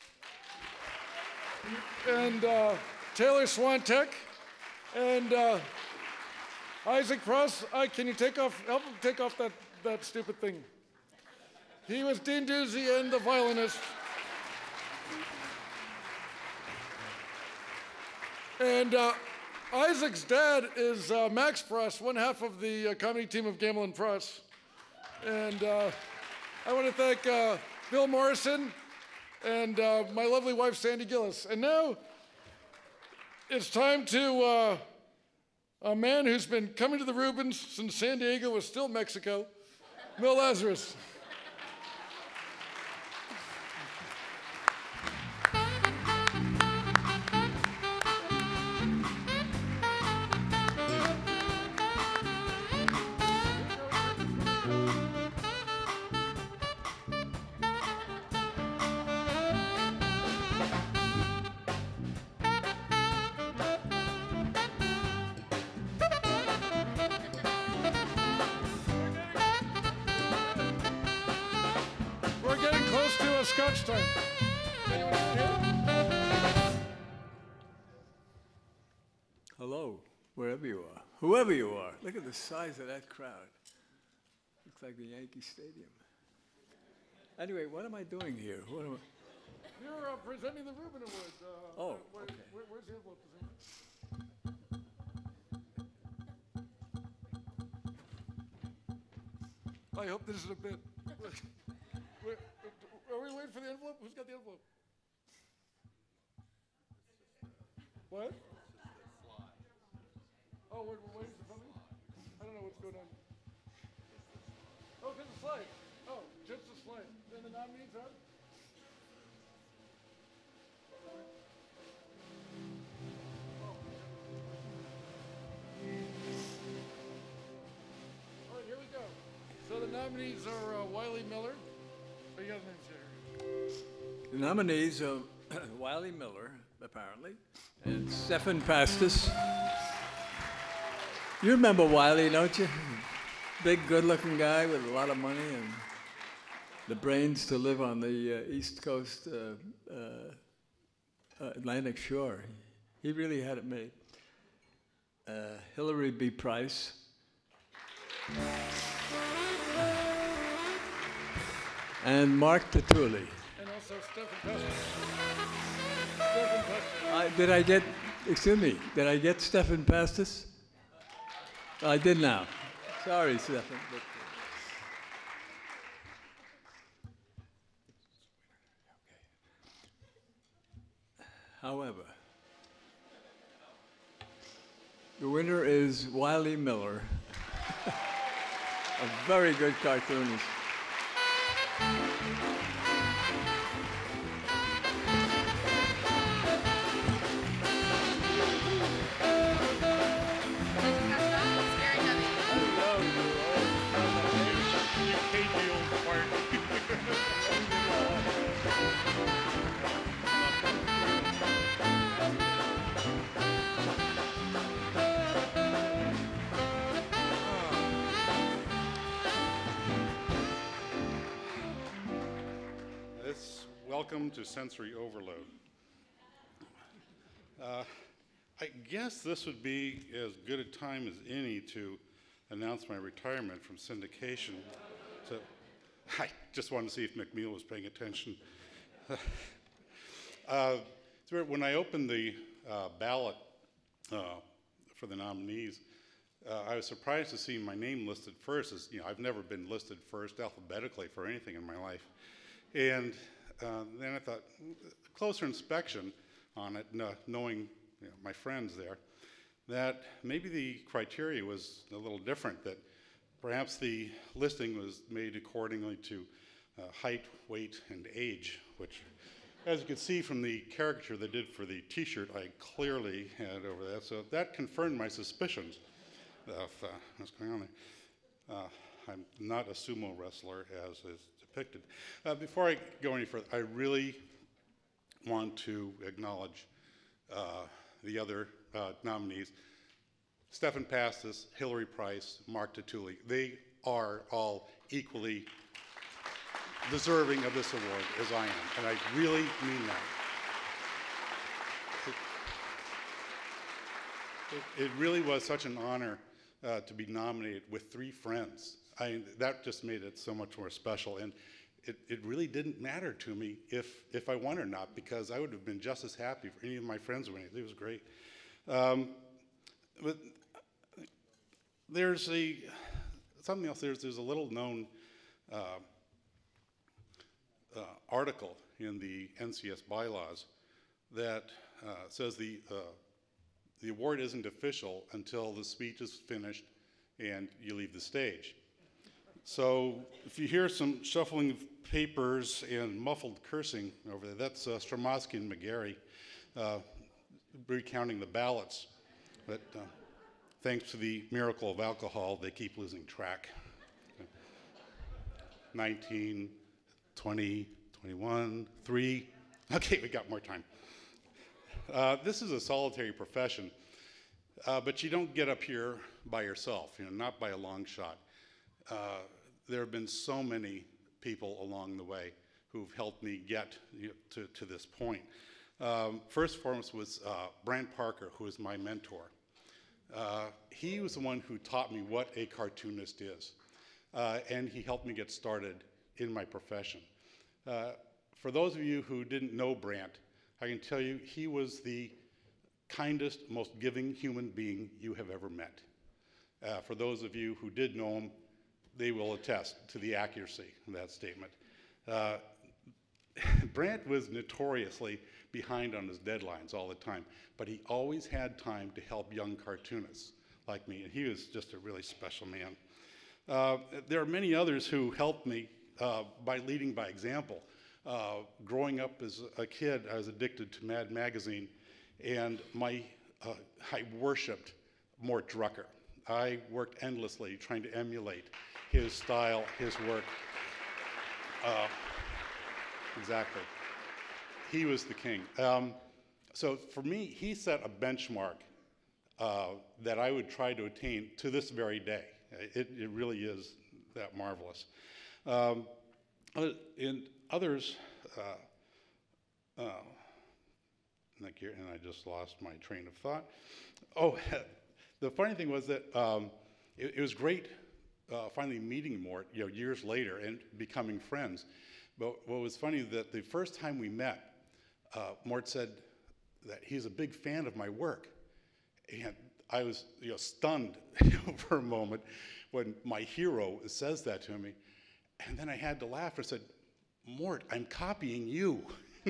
and Taylor Swantek, and Isaac Pross. Can you help him take off that stupid thing? He was Dean Doozie and the violinist. And Isaac's dad is Max Pross, one half of the comedy team of Gammill and Pross. And I want to thank Bill Morrison and my lovely wife, Sandy Gillis. And now it's time to a man who's been coming to the Reubens since San Diego was still Mexico, Mel Lazarus. Scotch time. Hello, wherever you are, whoever you are. Look at the size of that crowd. Looks like the Yankee Stadium. Anyway, what am I doing here? What am I? You're presenting the Reuben Awards. Okay. Where's the envelope? I hope this is a bit. Are we waiting for the envelope? Who's got the envelope? What? Oh, we're waiting for something? I don't know what's going on. Oh, just a slide. Oh, just a slide. And the nominees are? All right, here we go. So the nominees are Wiley Miller. Oh, you got the names here. The nominees are Wiley Miller, apparently, and Stephan Pastis. You remember Wiley, don't you? Big, good-looking guy with a lot of money and the brains to live on the East Coast Atlantic shore. He really had it made. Hillary B. Price. And Mark Tatulli. And also Stephan Pastis. Did I get, excuse me, did I get Stephan Pastis? I did now. Sorry, Stephan. However, the winner is Wiley Miller, a very good cartoonist. Welcome to Sensory Overload. I guess this would be as good a time as any to announce my retirement from syndication. So I just wanted to see if McNeil was paying attention. When I opened the ballot for the nominees, I was surprised to see my name listed first. As you know, I've never been listed first alphabetically for anything in my life. And then I thought, closer inspection on it, knowing my friends there, that maybe the criteria was a little different, that perhaps the listing was made accordingly to height, weight, and age, which As you can see from the caricature they did for the T-shirt, I clearly had over that. So that confirmed my suspicions of what's going on there. I'm not a sumo wrestler as is depicted. Before I go any further, I really want to acknowledge the other nominees. Stephan Pastis, Hillary Price, Mark Tatulli. They are all equally deserving of this award as I am, and I really mean that. It really was such an honor to be nominated with 3 friends. That just made it so much more special, and it really didn't matter to me if I won or not, because I would have been just as happy for any of my friends winning. It was great. But there's something else. There's a little known article in the NCS bylaws that says the award isn't official until the speech is finished and you leave the stage. So if you hear some shuffling of papers and muffled cursing over there, that's Stromowski and McGarry recounting the ballots. But thanks to the miracle of alcohol, they keep losing track. 19, 20, 21, 3. Okay, we got more time. This is a solitary profession, but you don't get up here by yourself, not by a long shot. There have been so many people along the way who've helped me get to this point. First and foremost was Brant Parker, who is my mentor. He was the one who taught me what a cartoonist is, and he helped me get started in my profession. For those of you who didn't know Brant, I can tell you he was the kindest, most giving human being you have ever met. For those of you who did know him, they will attest to the accuracy of that statement. Brant was notoriously behind on his deadlines all the time, but he always had time to help young cartoonists like me, and he was just a really special man. There are many others who helped me by leading by example. Growing up as a kid, I was addicted to Mad Magazine, and I worshipped Mort Drucker. I worked endlessly trying to emulate his style, his work. Exactly. He was the king. So for me, he set a benchmark that I would try to attain to this very day. It really is that marvelous. In others, and I just lost my train of thought. Oh, the funny thing was that it was great finally meeting Mort, years later and becoming friends. But what was funny is that the first time we met, Mort said that he's a big fan of my work. And I was stunned for a moment when my hero says that to me. And then I had to laugh and said, Mort, I'm copying you.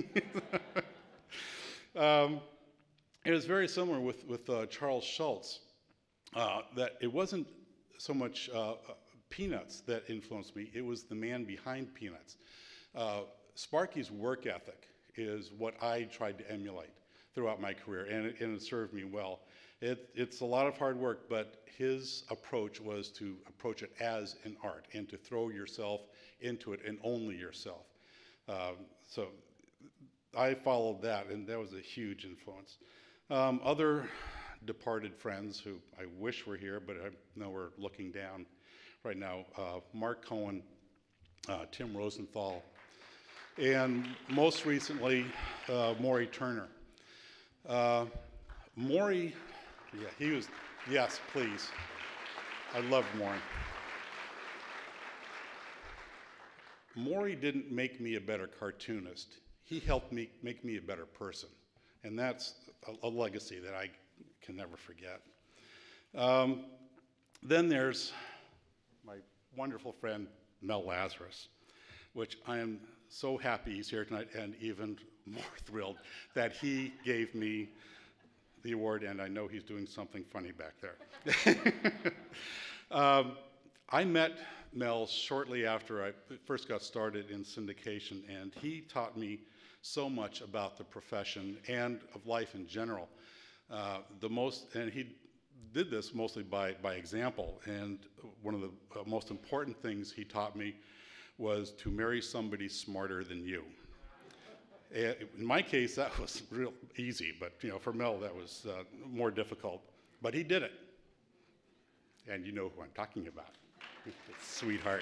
It was very similar with Charles Schulz, that it wasn't so much Peanuts that influenced me, it was the man behind Peanuts. Sparky's work ethic is what I tried to emulate throughout my career, and it served me well. It's a lot of hard work, but his approach was to approach it as an art and to throw yourself into it and only yourself. So I followed that, and that was a huge influence. Other departed friends who I wish were here, but I know we're looking down right now, Mark Cohen, Tim Rosenthal, and most recently, Maury Turner. Maury, yeah, he was, yes, please. I loved Maury. Maury didn't make me a better cartoonist. He helped me make me a better person. And that's a legacy that I can never forget. Then there's my wonderful friend, Mel Lazarus, which I am so happy he's here tonight and even more thrilled that he gave me the award, and I know he's doing something funny back there. I met Mel shortly after I first got started in syndication, and he taught me so much about the profession and of life in general. And he did this mostly by example, and one of the most important things he taught me was to marry somebody smarter than you. In my case, that was real easy, but for Mel, that was more difficult. But he did it. And you know who I'm talking about. Sweetheart.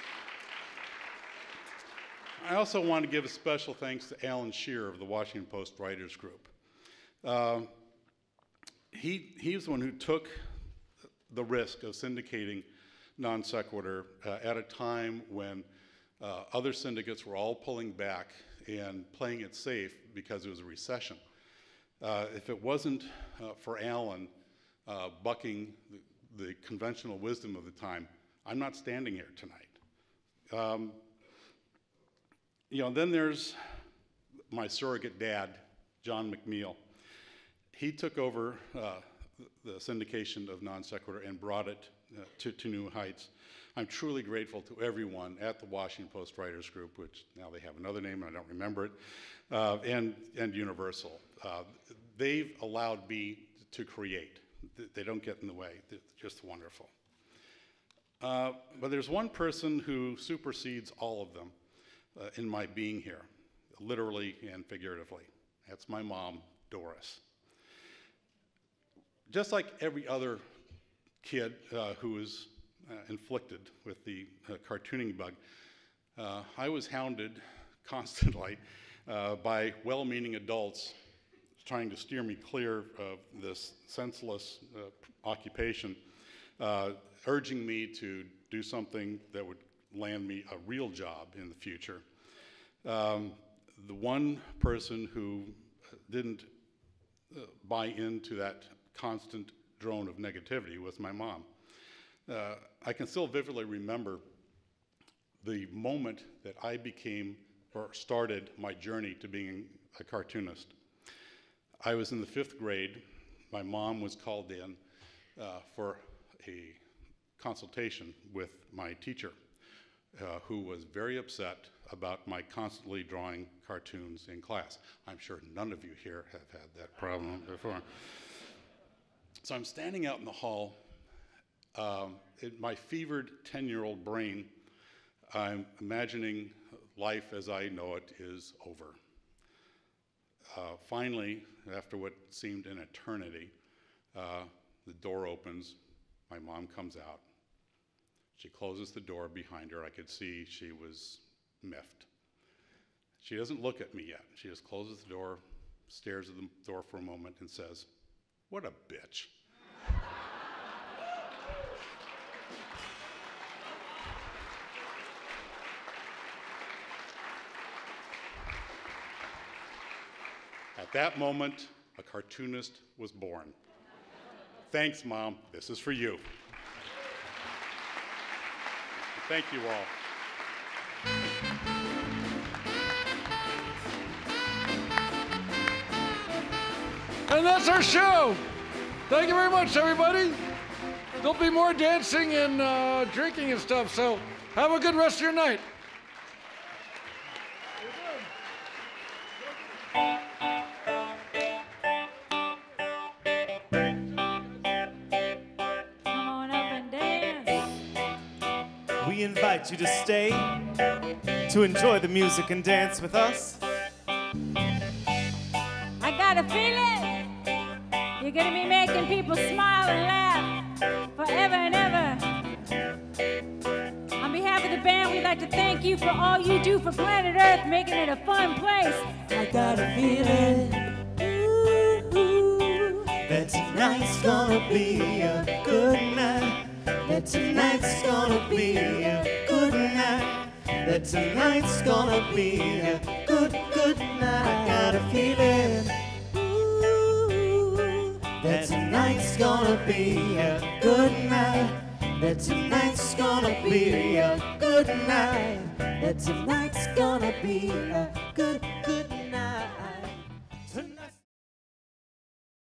I also want to give a special thanks to Alan Shearer of the Washington Post Writers Group. He's the one who took the risk of syndicating Non Sequitur at a time when other syndicates were all pulling back and playing it safe because it was a recession. If it wasn't for Alan bucking the conventional wisdom of the time, I'm not standing here tonight. Then there's my surrogate dad, John McNeil. He took over the syndication of Non Sequitur and brought it to new heights. I'm truly grateful to everyone at the Washington Post Writers Group, which now they have another name and I don't remember it, and Universal. They've allowed me to create. They don't get in the way. They're just wonderful. But there's one person who supersedes all of them in my being here, literally and figuratively. That's my mom, Doris. Just like every other kid who was inflicted with the cartooning bug, I was hounded constantly by well-meaning adults trying to steer me clear of this senseless occupation, urging me to do something that would land me a real job in the future. The one person who didn't buy into that constant drone of negativity was my mom. I can still vividly remember the moment that I became or started my journey to being a cartoonist. I was in the 5th grade. My mom was called in for a consultation with my teacher, who was very upset about my constantly drawing cartoons in class. I'm sure none of you here have had that problem before. So I'm standing out in the hall. In my fevered 10-year-old brain, I'm imagining life as I know it is over. Finally, after what seemed an eternity, the door opens, my mom comes out. She closes the door behind her. I could see she was miffed. She doesn't look at me yet. She just closes the door, stares at the door for a moment, and says, "What a bitch." At that moment, a cartoonist was born. Thanks, Mom. This is for you. Thank you all. And that's our show. Thank you very much, everybody. There'll be more dancing and drinking and stuff, so have a good rest of your night. We invite you to stay, to enjoy the music and dance with us. I got a feeling you're gonna be making people smile and laugh forever and ever. On behalf of the band, we'd like to thank you for all you do for planet Earth, making it a fun place. I got a feeling that tonight's gonna be a good night. That tonight's gonna be a good night. That tonight's gonna be a good night. I got a feeling that tonight's gonna be a good night. That tonight's gonna be a good night. That tonight's gonna be a good night.